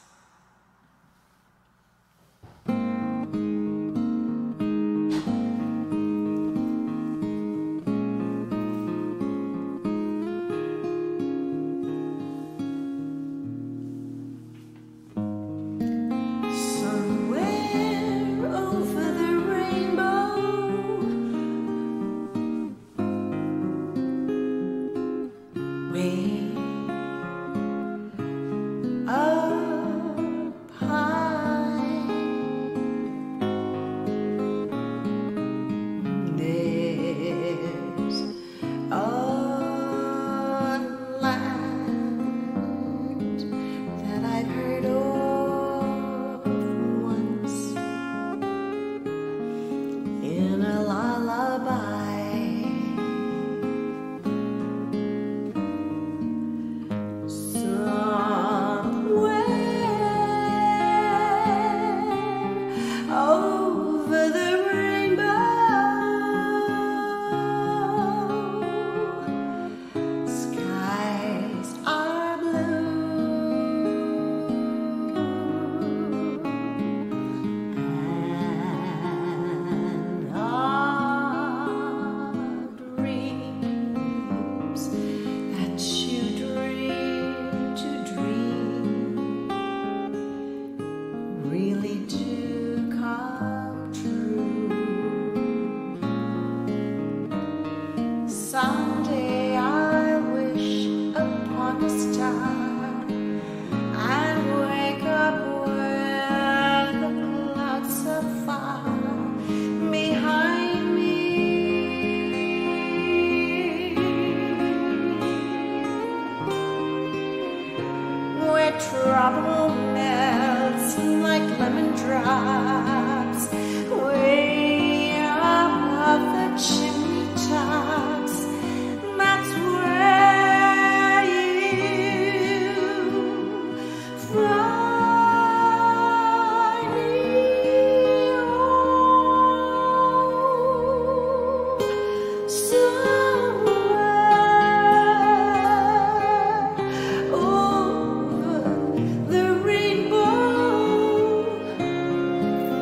Someday I wish upon a star and wake up where the clouds are far behind me, where trouble melts like lemon drops way above the chimney tops. That's where you find me. Somewhere over the rainbow,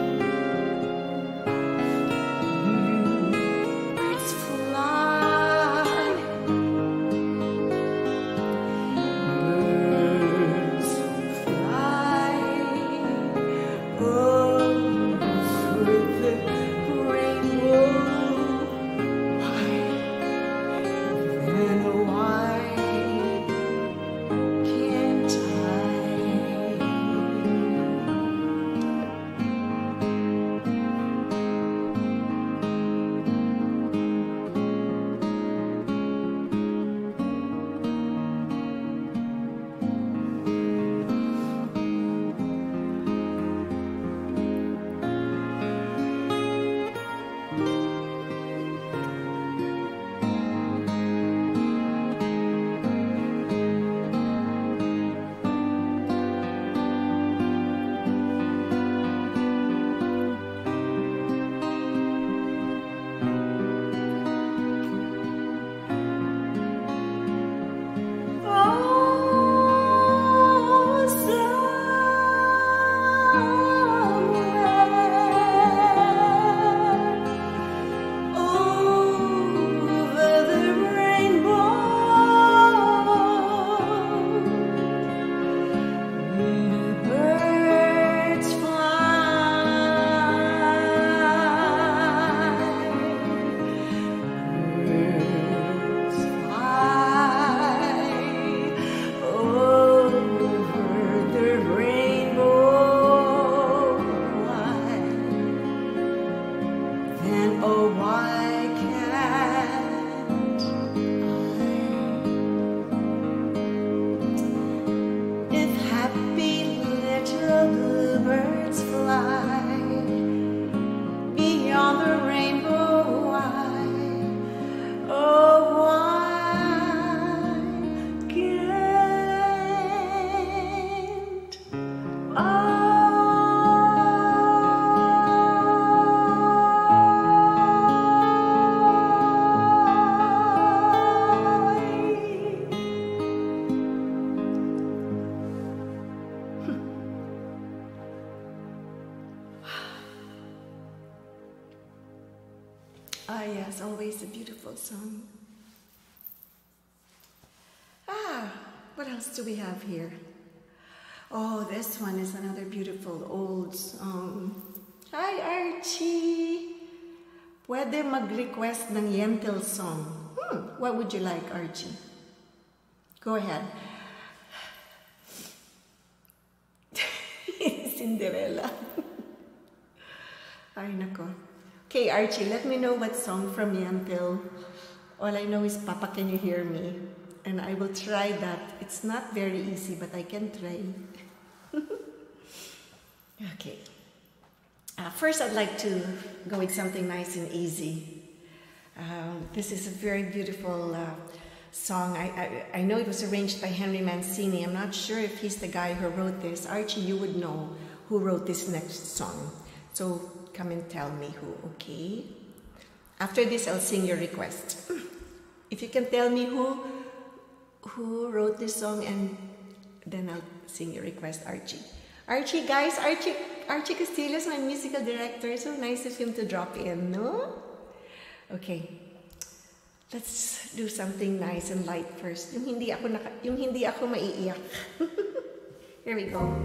Ah, yes, always a beautiful song. What else do we have here? Oh, this one is another beautiful old song. Hi, Archie! Pwede mag-request ng Yentl song. What would you like, Archie? Go ahead. Cinderella. Ay, nako. Okay, Archie, let me know what song from Yentl. All I know is, Papa, can you hear me? And I will try that. It's not very easy, but I can try. Okay. First, I'd like to go with something nice and easy. This is a very beautiful song. I know it was arranged by Henry Mancini. I'm not sure if he's the guy who wrote this. Archie, you would know who wrote this next song. So come and tell me who, okay? After this, I'll sing your request. If you can tell me who wrote this song, and then I'll sing your request, Archie. Archie, guys, Archie Castillo is my musical director. So nice of him to drop in, no? Okay. Let's do something nice and light first. Yung hindi ako maiiyak. Here we go.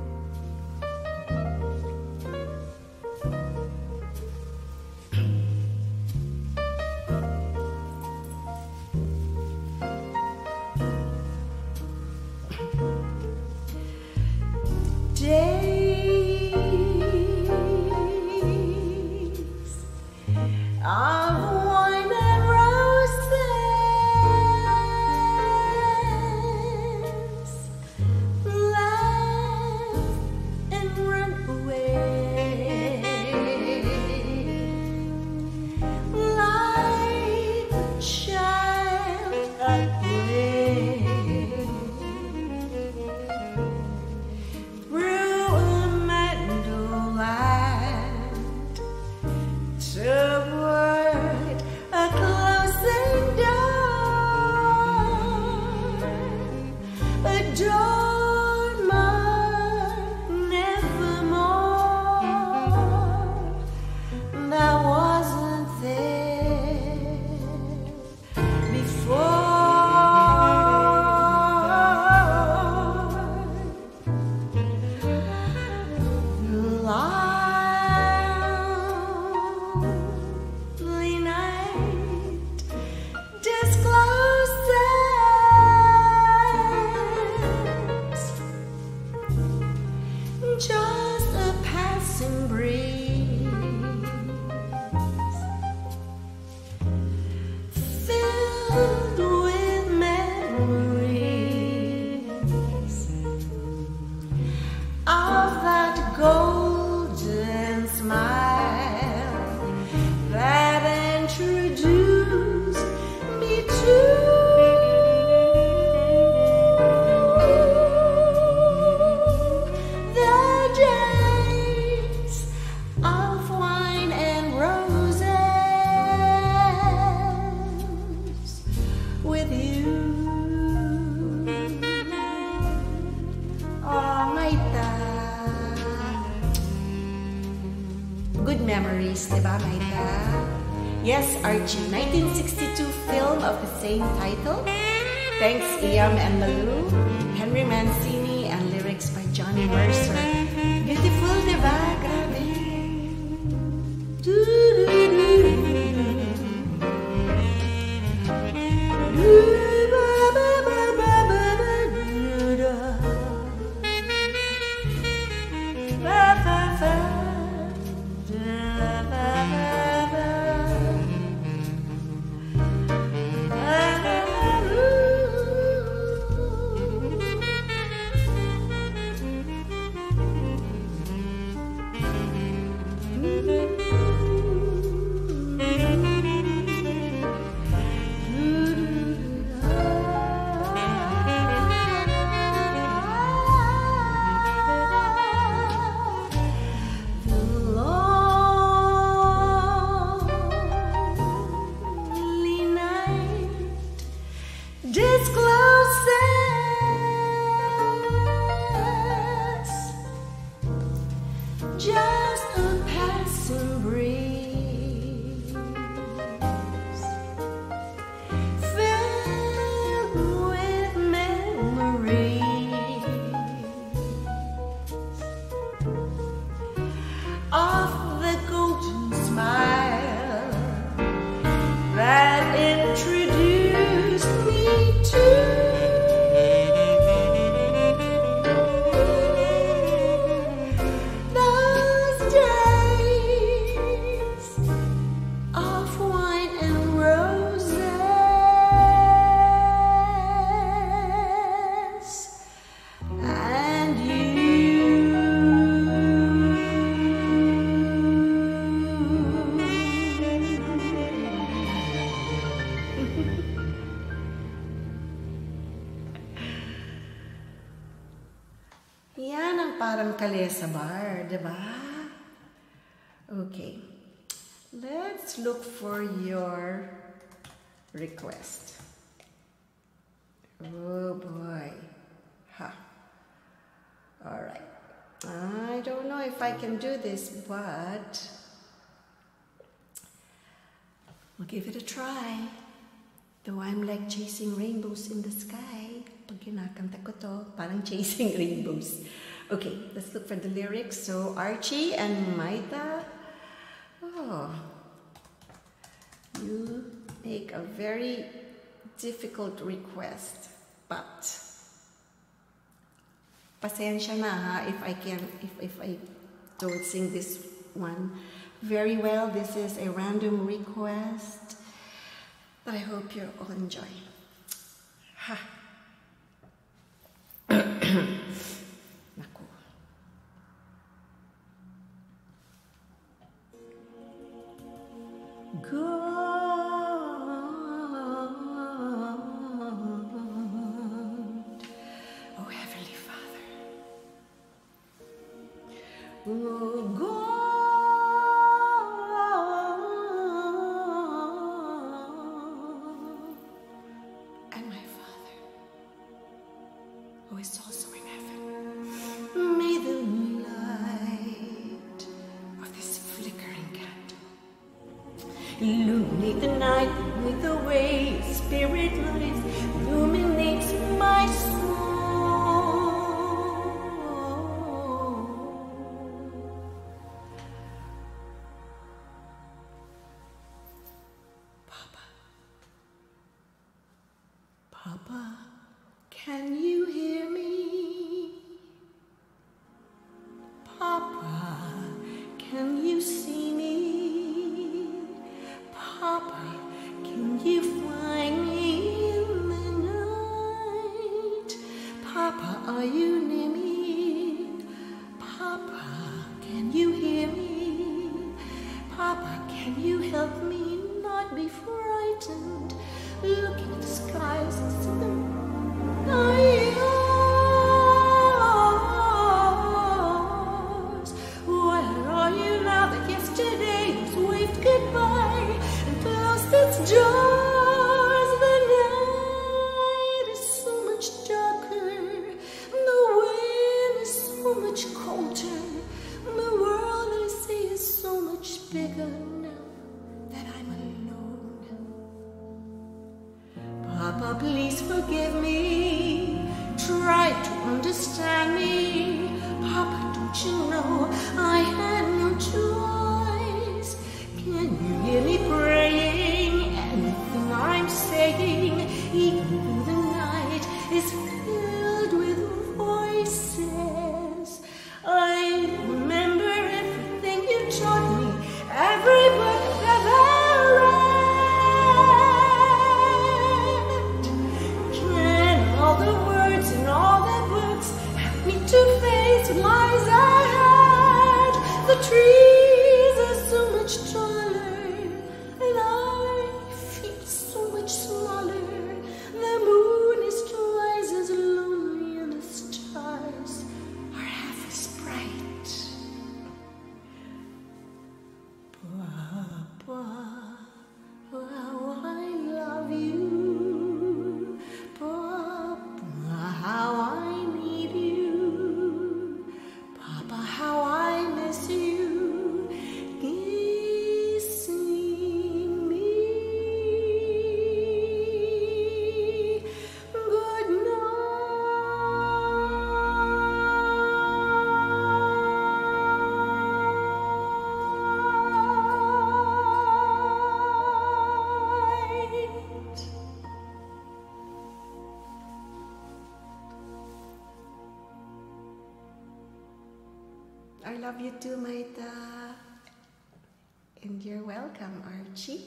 Days of wine and roses, laugh and run away, like a child at play. Toward a closing door, a door marked nevermore, that wasn't there before. Just a passing breeze, filled with memories of that golden smile that introduced me to with you. Oh, Maita. Good memories, diba, Maita? Yes, Archie, 1962 film of the same title. Thanks, Iam and Malou, Henry Mancini, and lyrics by Johnny Mercer. Beautiful, diba? Grabe. Discloses just a passing breeze. parang kalye sa bar, diba? Okay, let's look for your request. Oh boy, ha. All right, I don't know if I can do this, but we'll give it a try. Though I'm like chasing rainbows in the sky. Pag kinakanta ko to, parang chasing rainbows. Okay, let's look for the lyrics. So, Archie and Maita. Oh, you make a very difficult request. But, pasensya na ha, if I don't sing this one very well. This is a random request that I hope you all enjoy. Ha! Naku. God, oh Heavenly Father, oh God. Who is also in heaven, may the light of this flickering candle illuminate the night with the way spirit light illuminates my soul. Papa, Papa, can you hear me? Papa, can you see me? Papa, can you find me in the night? Papa, are you near me? Papa, can you hear me? Papa, can you help me not be frightened? Looking at the skies and see them. Where are you now that yesterday has waved goodbye and closed its doors? The night is so much darker, the wind is so much colder, the world I see is so much bigger now that I'm alone. Papa, please forgive me. Try to understand me. Papa, don't you know I had no choice? Can you hear me praying? Anything I'm saying, even though the night is filled with voices. I remember everything you taught me, every book I've ever read. Can all the words in all the books help me to face lies ahead? The trees are so much taller, and I feel so much smaller. The moon is twice as lonely, and the stars are half as bright. Papa, how I love you. Papa, how I need you. Papa, how I miss you. Kissing me. Good night. I love you too, Maita. And you're welcome, Archie.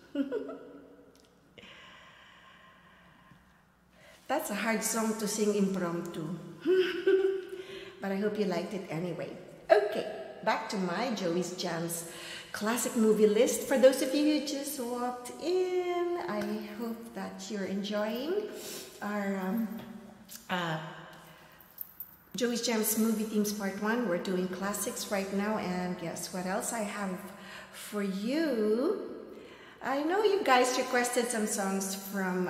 That's a hard song to sing impromptu. But I hope you liked it anyway. Okay, back to my Joey's Jams classic movie list. For those of you who just walked in, I hope that you're enjoying our Joey's Gems Movie Themes Part 1. We're doing classics right now, and guess what else I have for you? I know you guys requested some songs from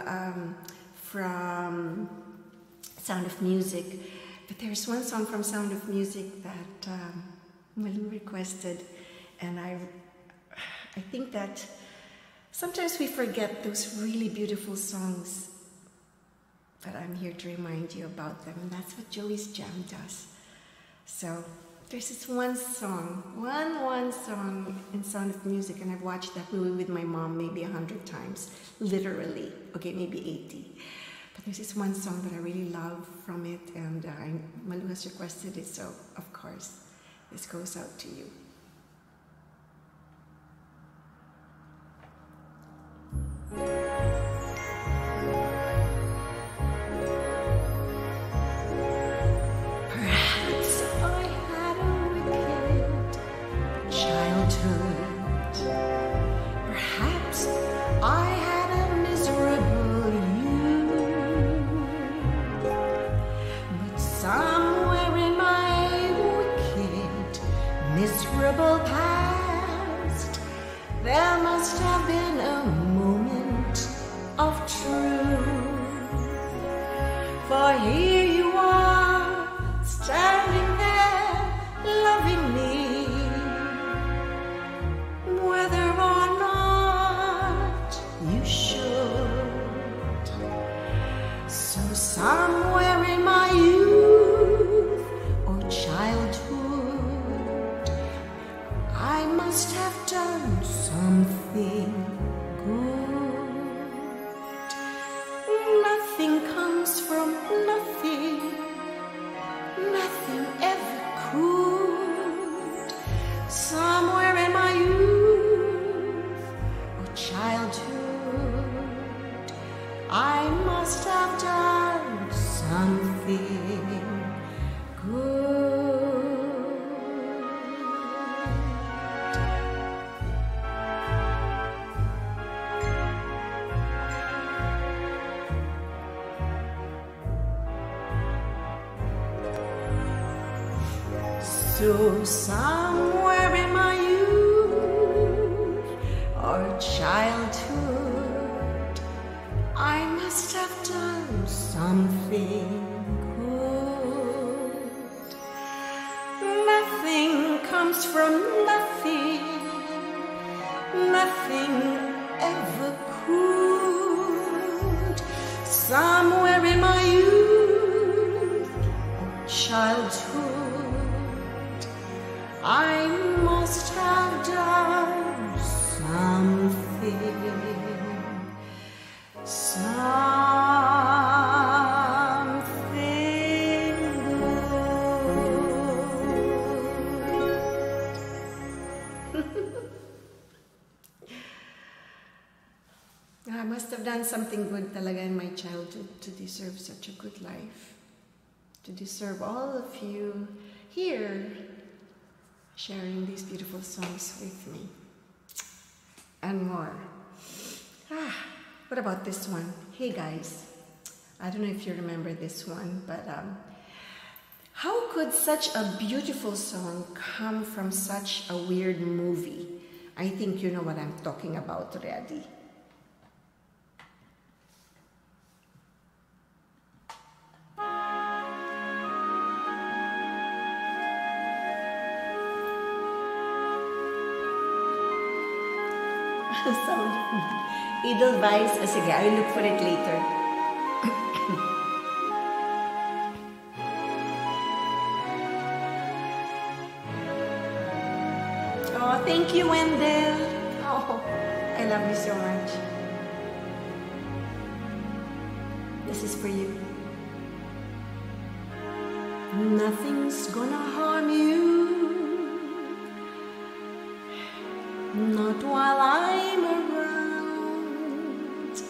Sound of Music, but there's one song from Sound of Music that Malu requested, and I think that sometimes we forget those really beautiful songs, but I'm here to remind you about them, and that's what Joey's Jam does. So there's this one song, one song in Sound of Music, and I've watched that movie with my mom maybe 100 times, literally. Okay, maybe 80. But there's this one song that I really love from it, and Malu has requested it, so of course, this goes out to you. Miserable past, there must have been a moment of truth. For here you are, standing there, loving me, whether or not you should. So somewhere in my youth or childhood, I must have done something good. Nothing comes from nothing, nothing ever could. Somewhere in my youth or childhood, I must have done something good. So somewhere in my youth or childhood, I must have done something good. Nothing comes from nothing, nothing ever could. Somewhere in my youth or childhood, I must have done something good. I must have done something good talaga in my childhood to deserve such a good life, to deserve all of you here sharing these beautiful songs with me, and more. What about this one? Hey guys, I don't know if you remember this one, but how could such a beautiful song come from such a weird movie? I think you know what I'm talking about already. So, Edelweiss, sige, I will look for it later. Oh, thank you, Wendell. Oh, I love you so much. This is for you. Nothing's gonna harm you, not while I'm around.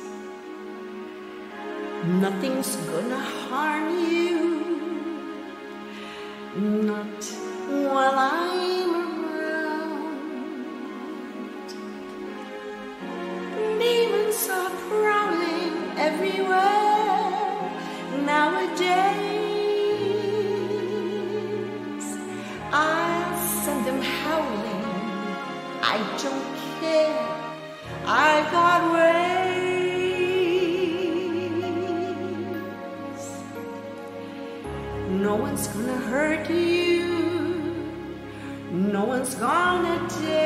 Nothing's gonna harm you, not while I'm around. Demons are prowling everywhere nowadays. them howling, I don't care, I've got ways. No one's gonna hurt you, no one's gonna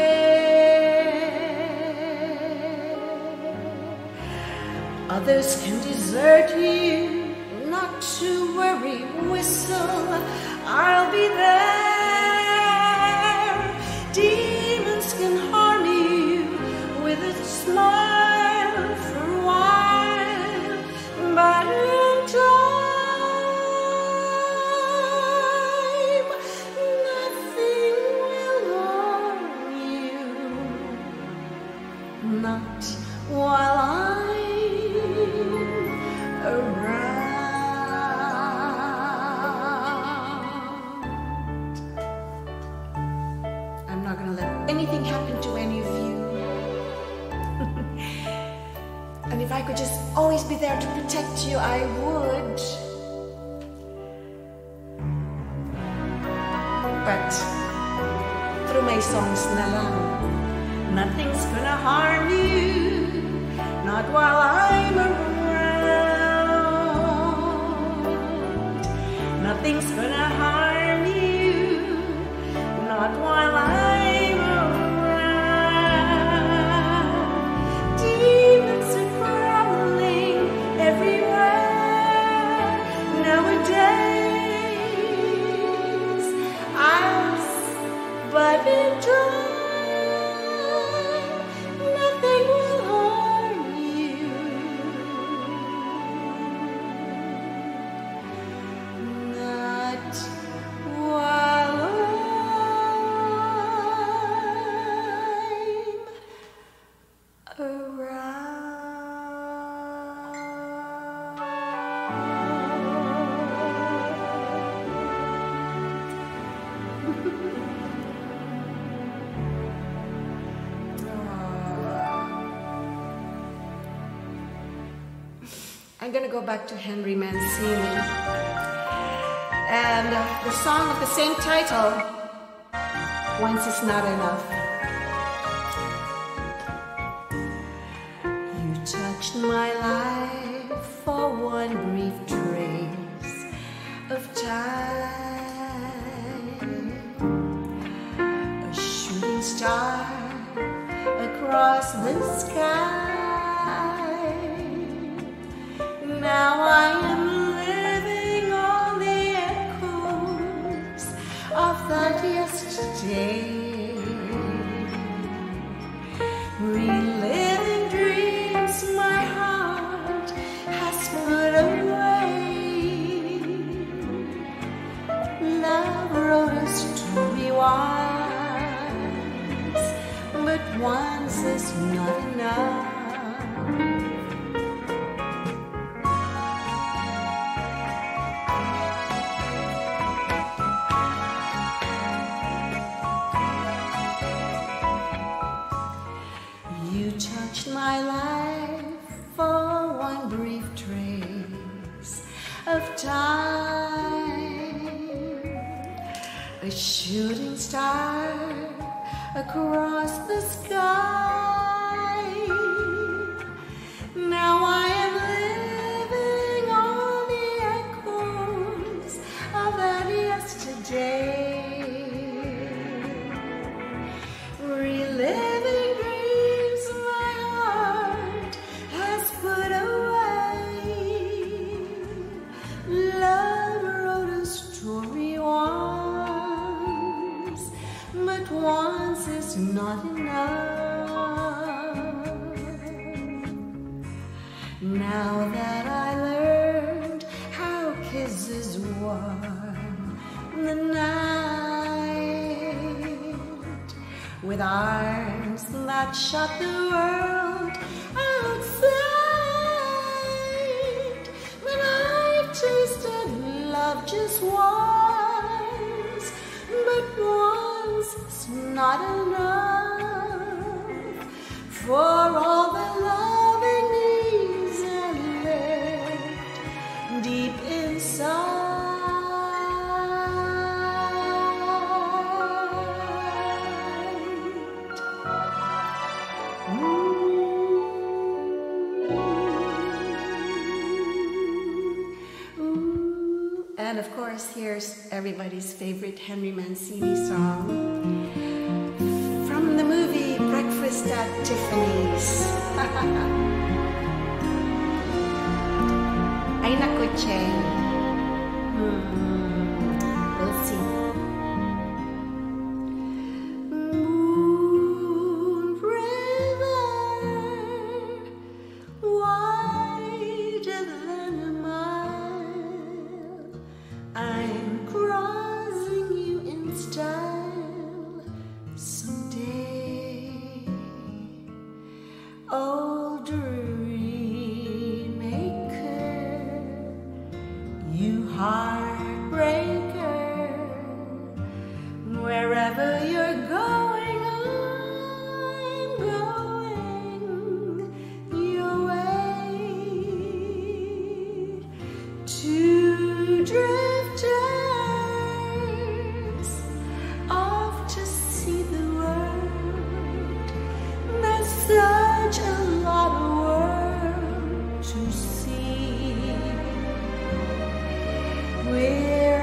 dare. Others can desert you, not to worry, whistle, I'll be there. Demons can harm you with a smile for a while, but in time, nothing will harm you. Not while I'm around. I'm not going to let anything happen to any of you. And if I could just always be there to protect you, I would. But through my songs na lang, nothing's gonna harm you, not while I'm around. Nothing's gonna harm you, not while I'm around. Demons are crawling everywhere nowadays. But in time, nothing will harm you. Not while I'm around. I'm gonna go back to Henry Mancini and the song of the same title, Once Is Not Enough. You touched my life for one brief trace of time, a shooting star across the sky. Now I am living on the echoes of that yesterday, reliving dreams my heart has put away. Love wrote a story once, but once is not enough. You touched my life for one brief trace of time, a shooting star across the sky. Now I am living on the echoes of that yesterday, reliving dreams my heart has put away. Love wrote a story once, but once is not enough. Now that I learned how kisses warm the night, with arms that shut the world outside, when I've tasted love just once, but once is not enough for all the loving needs and lived deep inside. course, here's everybody's favorite Henry Mancini song from the movie Breakfast at Tiffany's. Ay naku, Cheng. We'll see. Moon River, wider than a mile, I'm crossing you in style someday. Old dream maker, you heartbreaker, wherever you're going, I'm going your way. Two drifters off to see the world. There's such a lot of world to see. We're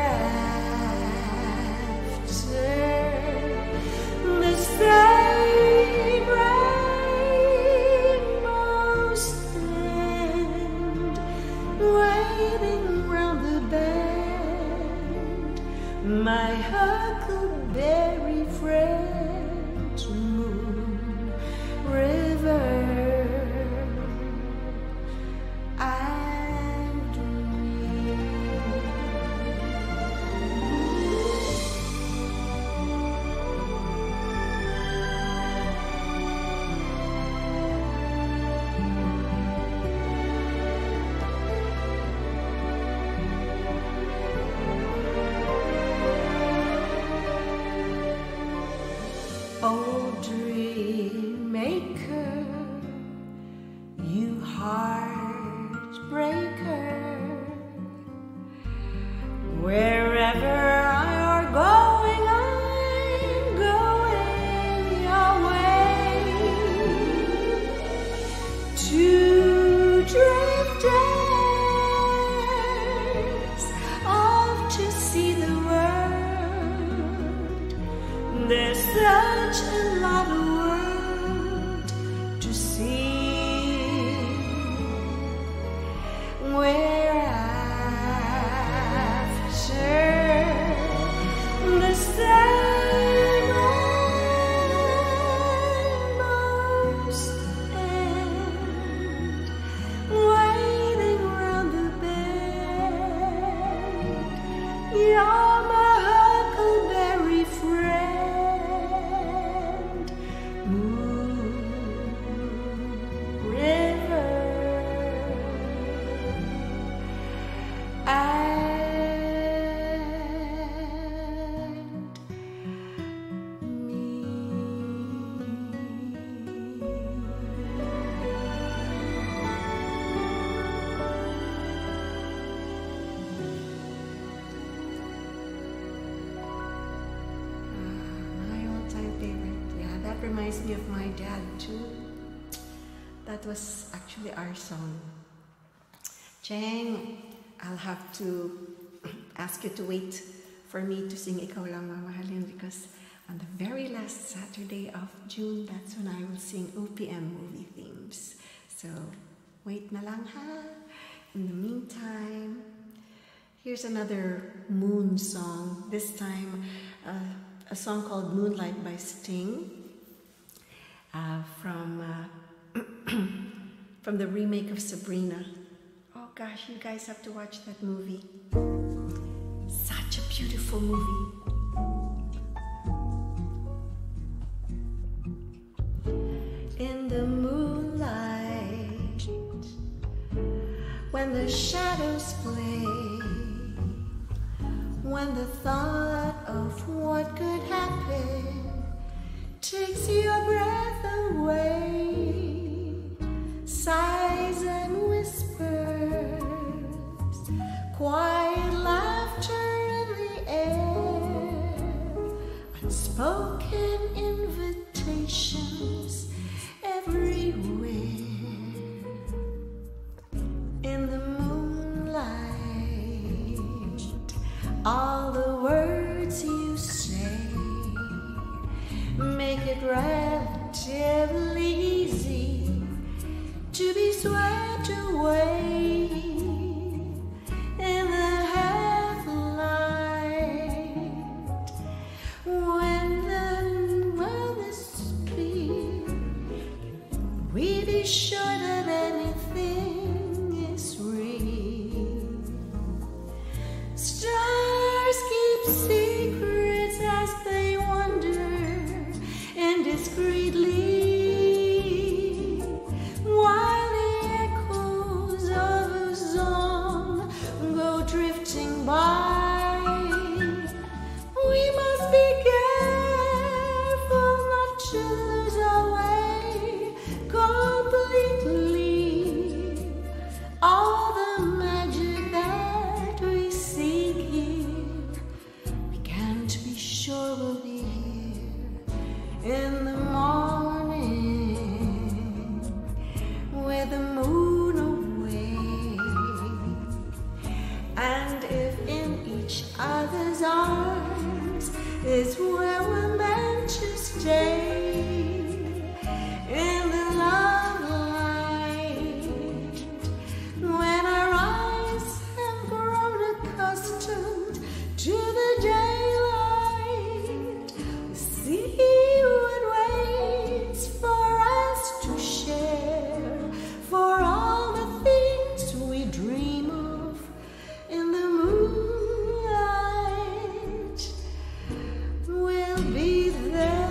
after the same rainbow's end, waiting round the bend. My huckleberry friend, Moon River. And me. Old dream maker, you heartbreaker, wherever you're going, I'm going your way. Two drifters off to see the world. There's such a lot of world to see. We're after the same rainbow's end, waiting round the bend. You're my huckleberry friend, Moon River. And me. My all-time favorite. Yeah, that reminds me of my dad too. That was actually our song. Cheng, I'll have to ask you to wait for me to sing Ikaw Lang Mamahalin, because on the very last Saturday of June, that's when I will sing OPM movie themes. So wait na lang ha. In the meantime, here's another Moon song. This time, a song called Moonlight by Sting, from the remake of Sabrina. Oh gosh, you guys have to watch that movie. Such a beautiful movie. In the moonlight, when the shadows play, when the thought of what could happen takes your breath away, sighs and whispers, quiet laughter in the air, unspoken invitations everywhere. In the moonlight, all the words you say make it relatively easy to be swept away in the half light when the world is clear. We be sure that anything is real. Stars keep secrets as they wander indiscreetly, while the echoes of a song go drifting by. We must be careful not to lose our way completely. All the magic that we seek here, we can't be sure we'll be here in the morning with the moon away. And if in each other's arms is where we're meant to stay, in the love light, when our eyes have grown accustomed to the daylight, we see what waits for us to share, for all the things we dream of in the moonlight will be there.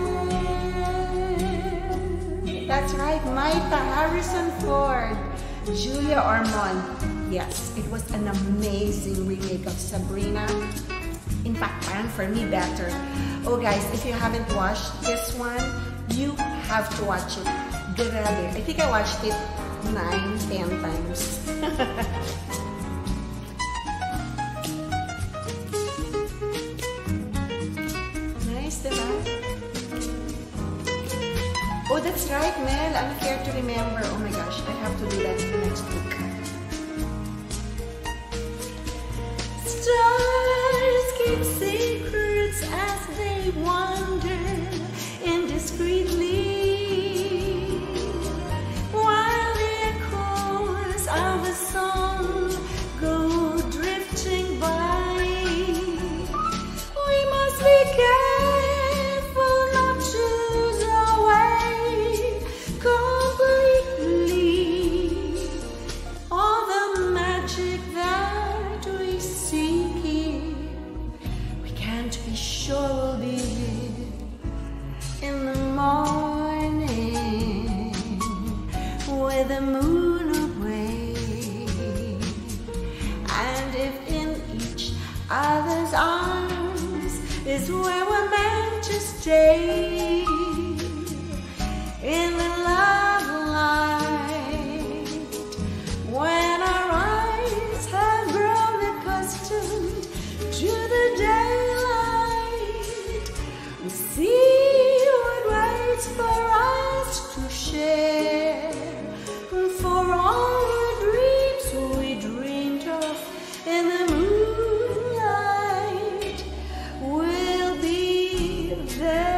That's right, Maita Harrison Ford, Julia Ormond. Yes, it was an amazing remake of Sabrina. In fact, and for me, better. Oh guys, if you haven't watched this one, you have to watch it. Grabe. I think I watched it 9-10 times. Nice, diba? Oh, that's right, Mel. Unfair to remember. Oh my gosh, I have to do that next week. Stars keep secrets as they wander indiscreetly, while the echoes of a song go drifting by. We must be careful not to lose our way completely. All the magic that we seek here, we can't be sure we'll be here in the morning with the moon away. And if in each other's arms is where we're meant to stay, in the love light, when our eyes have grown accustomed to the daylight, we see what waits for us to share, for all the dreams we dreamed of in the moonlight will be there.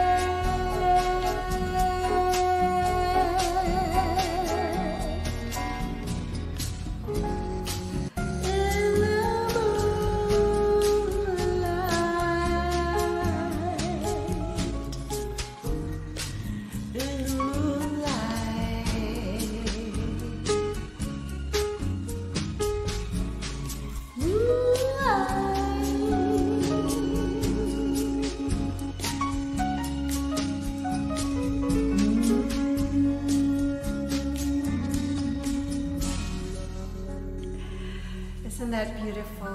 Isn't that beautiful?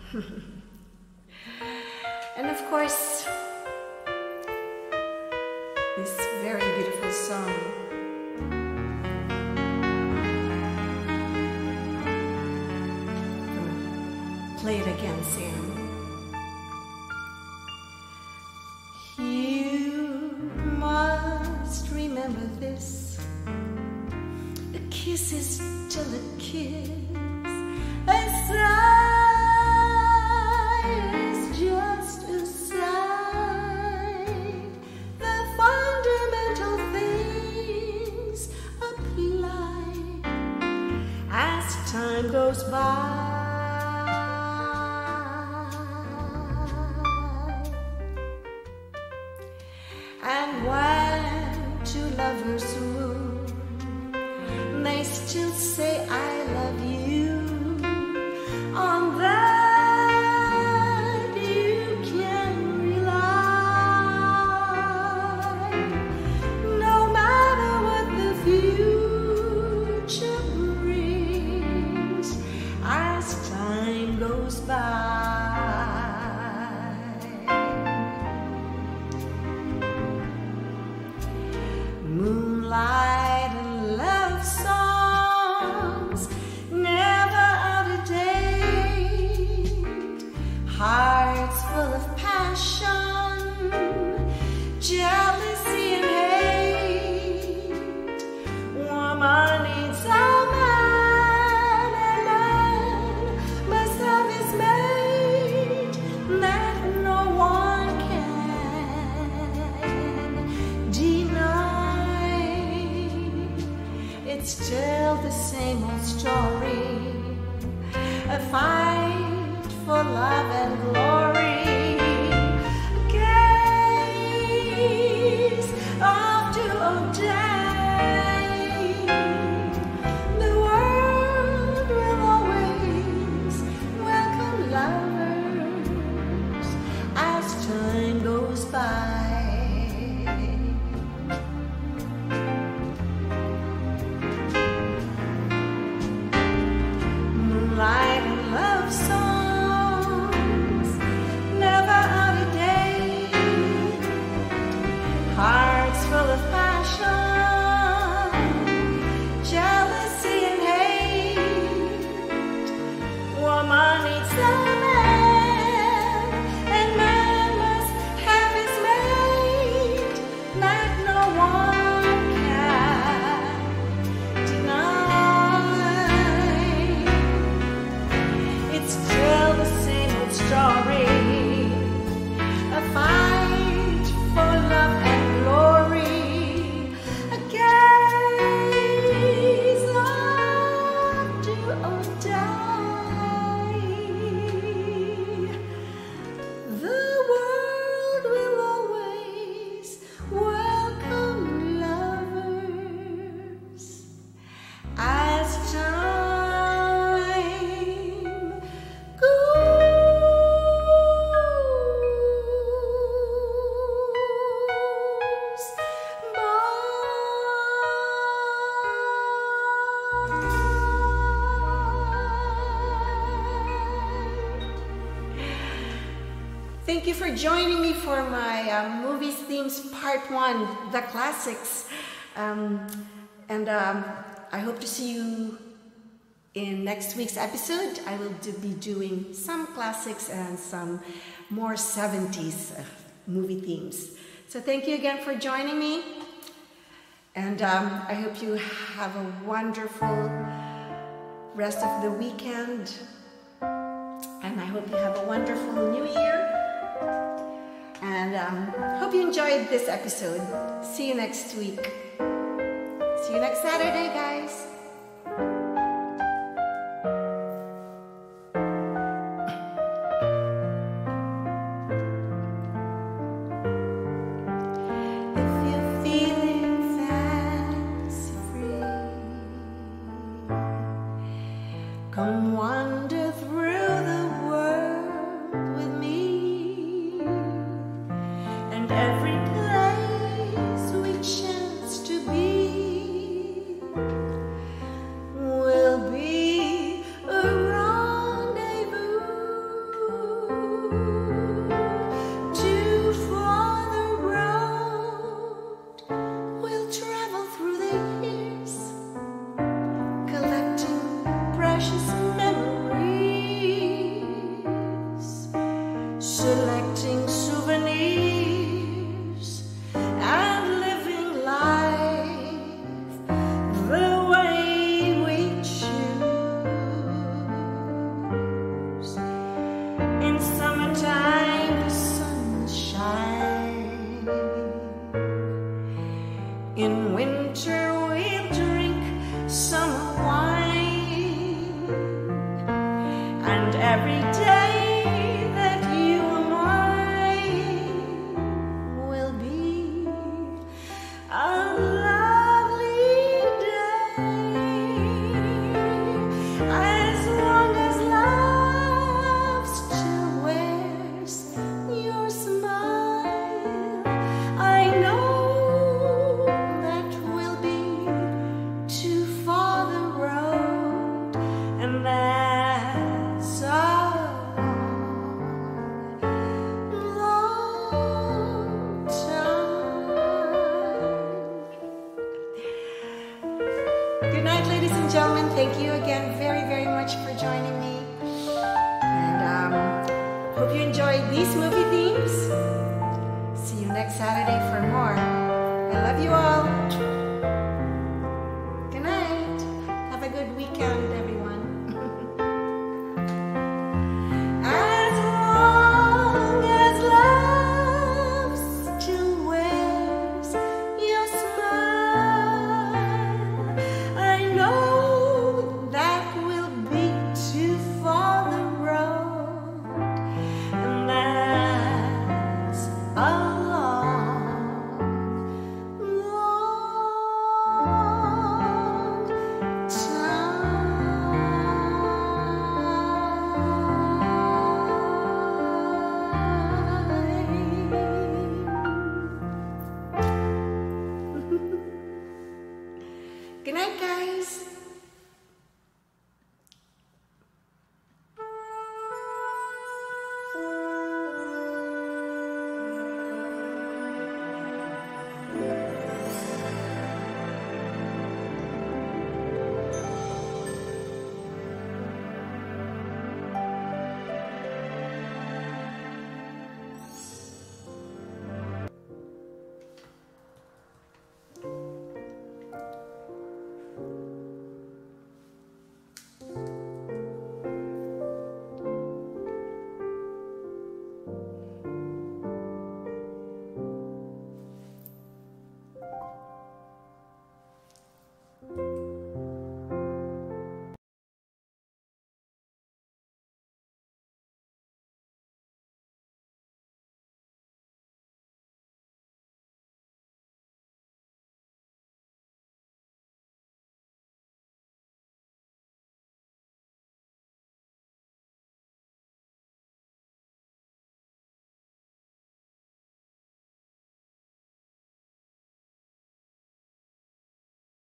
And of course, this very beautiful song. Play it again, Sam. You must remember this. A kiss is still a kiss. A sigh goes by. And when two lovers woo, they still say I love you. On that you can rely. No matter what the future brings, as time goes by. Moonlight and love songs, never out of date. Hearts full of passion, jealousy and hate. Woman needs a man, and man must have his mate, that no one can deny. It's still the same old story, a fight for love and glory, a case of do or die. The world will always welcome lovers as time goes by. Moonlight and love songs, never out of date. Hearts full of passion, jealousy and hate. Woman needs a man, and man must have his mate, that no one can deny. It's still the same old story, a fight for love and glory, a case of do or die. The world will always welcome lovers as time goes by. Thank you for joining me for my movies themes part 1, the classics. I hope to see you in next week's episode. I will be doing some classics and some more 70s movie themes. So thank you again for joining me. And I hope you have a wonderful rest of the weekend. And I hope you have a wonderful new year. And hope you enjoyed this episode. See you next week. See you next Saturday, guys. If you're feeling fancy-free, come wander through the world with me. And every place we chance to be will be a rendezvous. Too far the road we'll travel through the years, collecting precious memories, selecting souvenirs, and living life the way we choose. In summertime, the sun will shine. In winter, we'll drink summer wine. thank you again very, very much for joining me. And hope you enjoyed these movie themes. See you next Saturday for more. I love you all.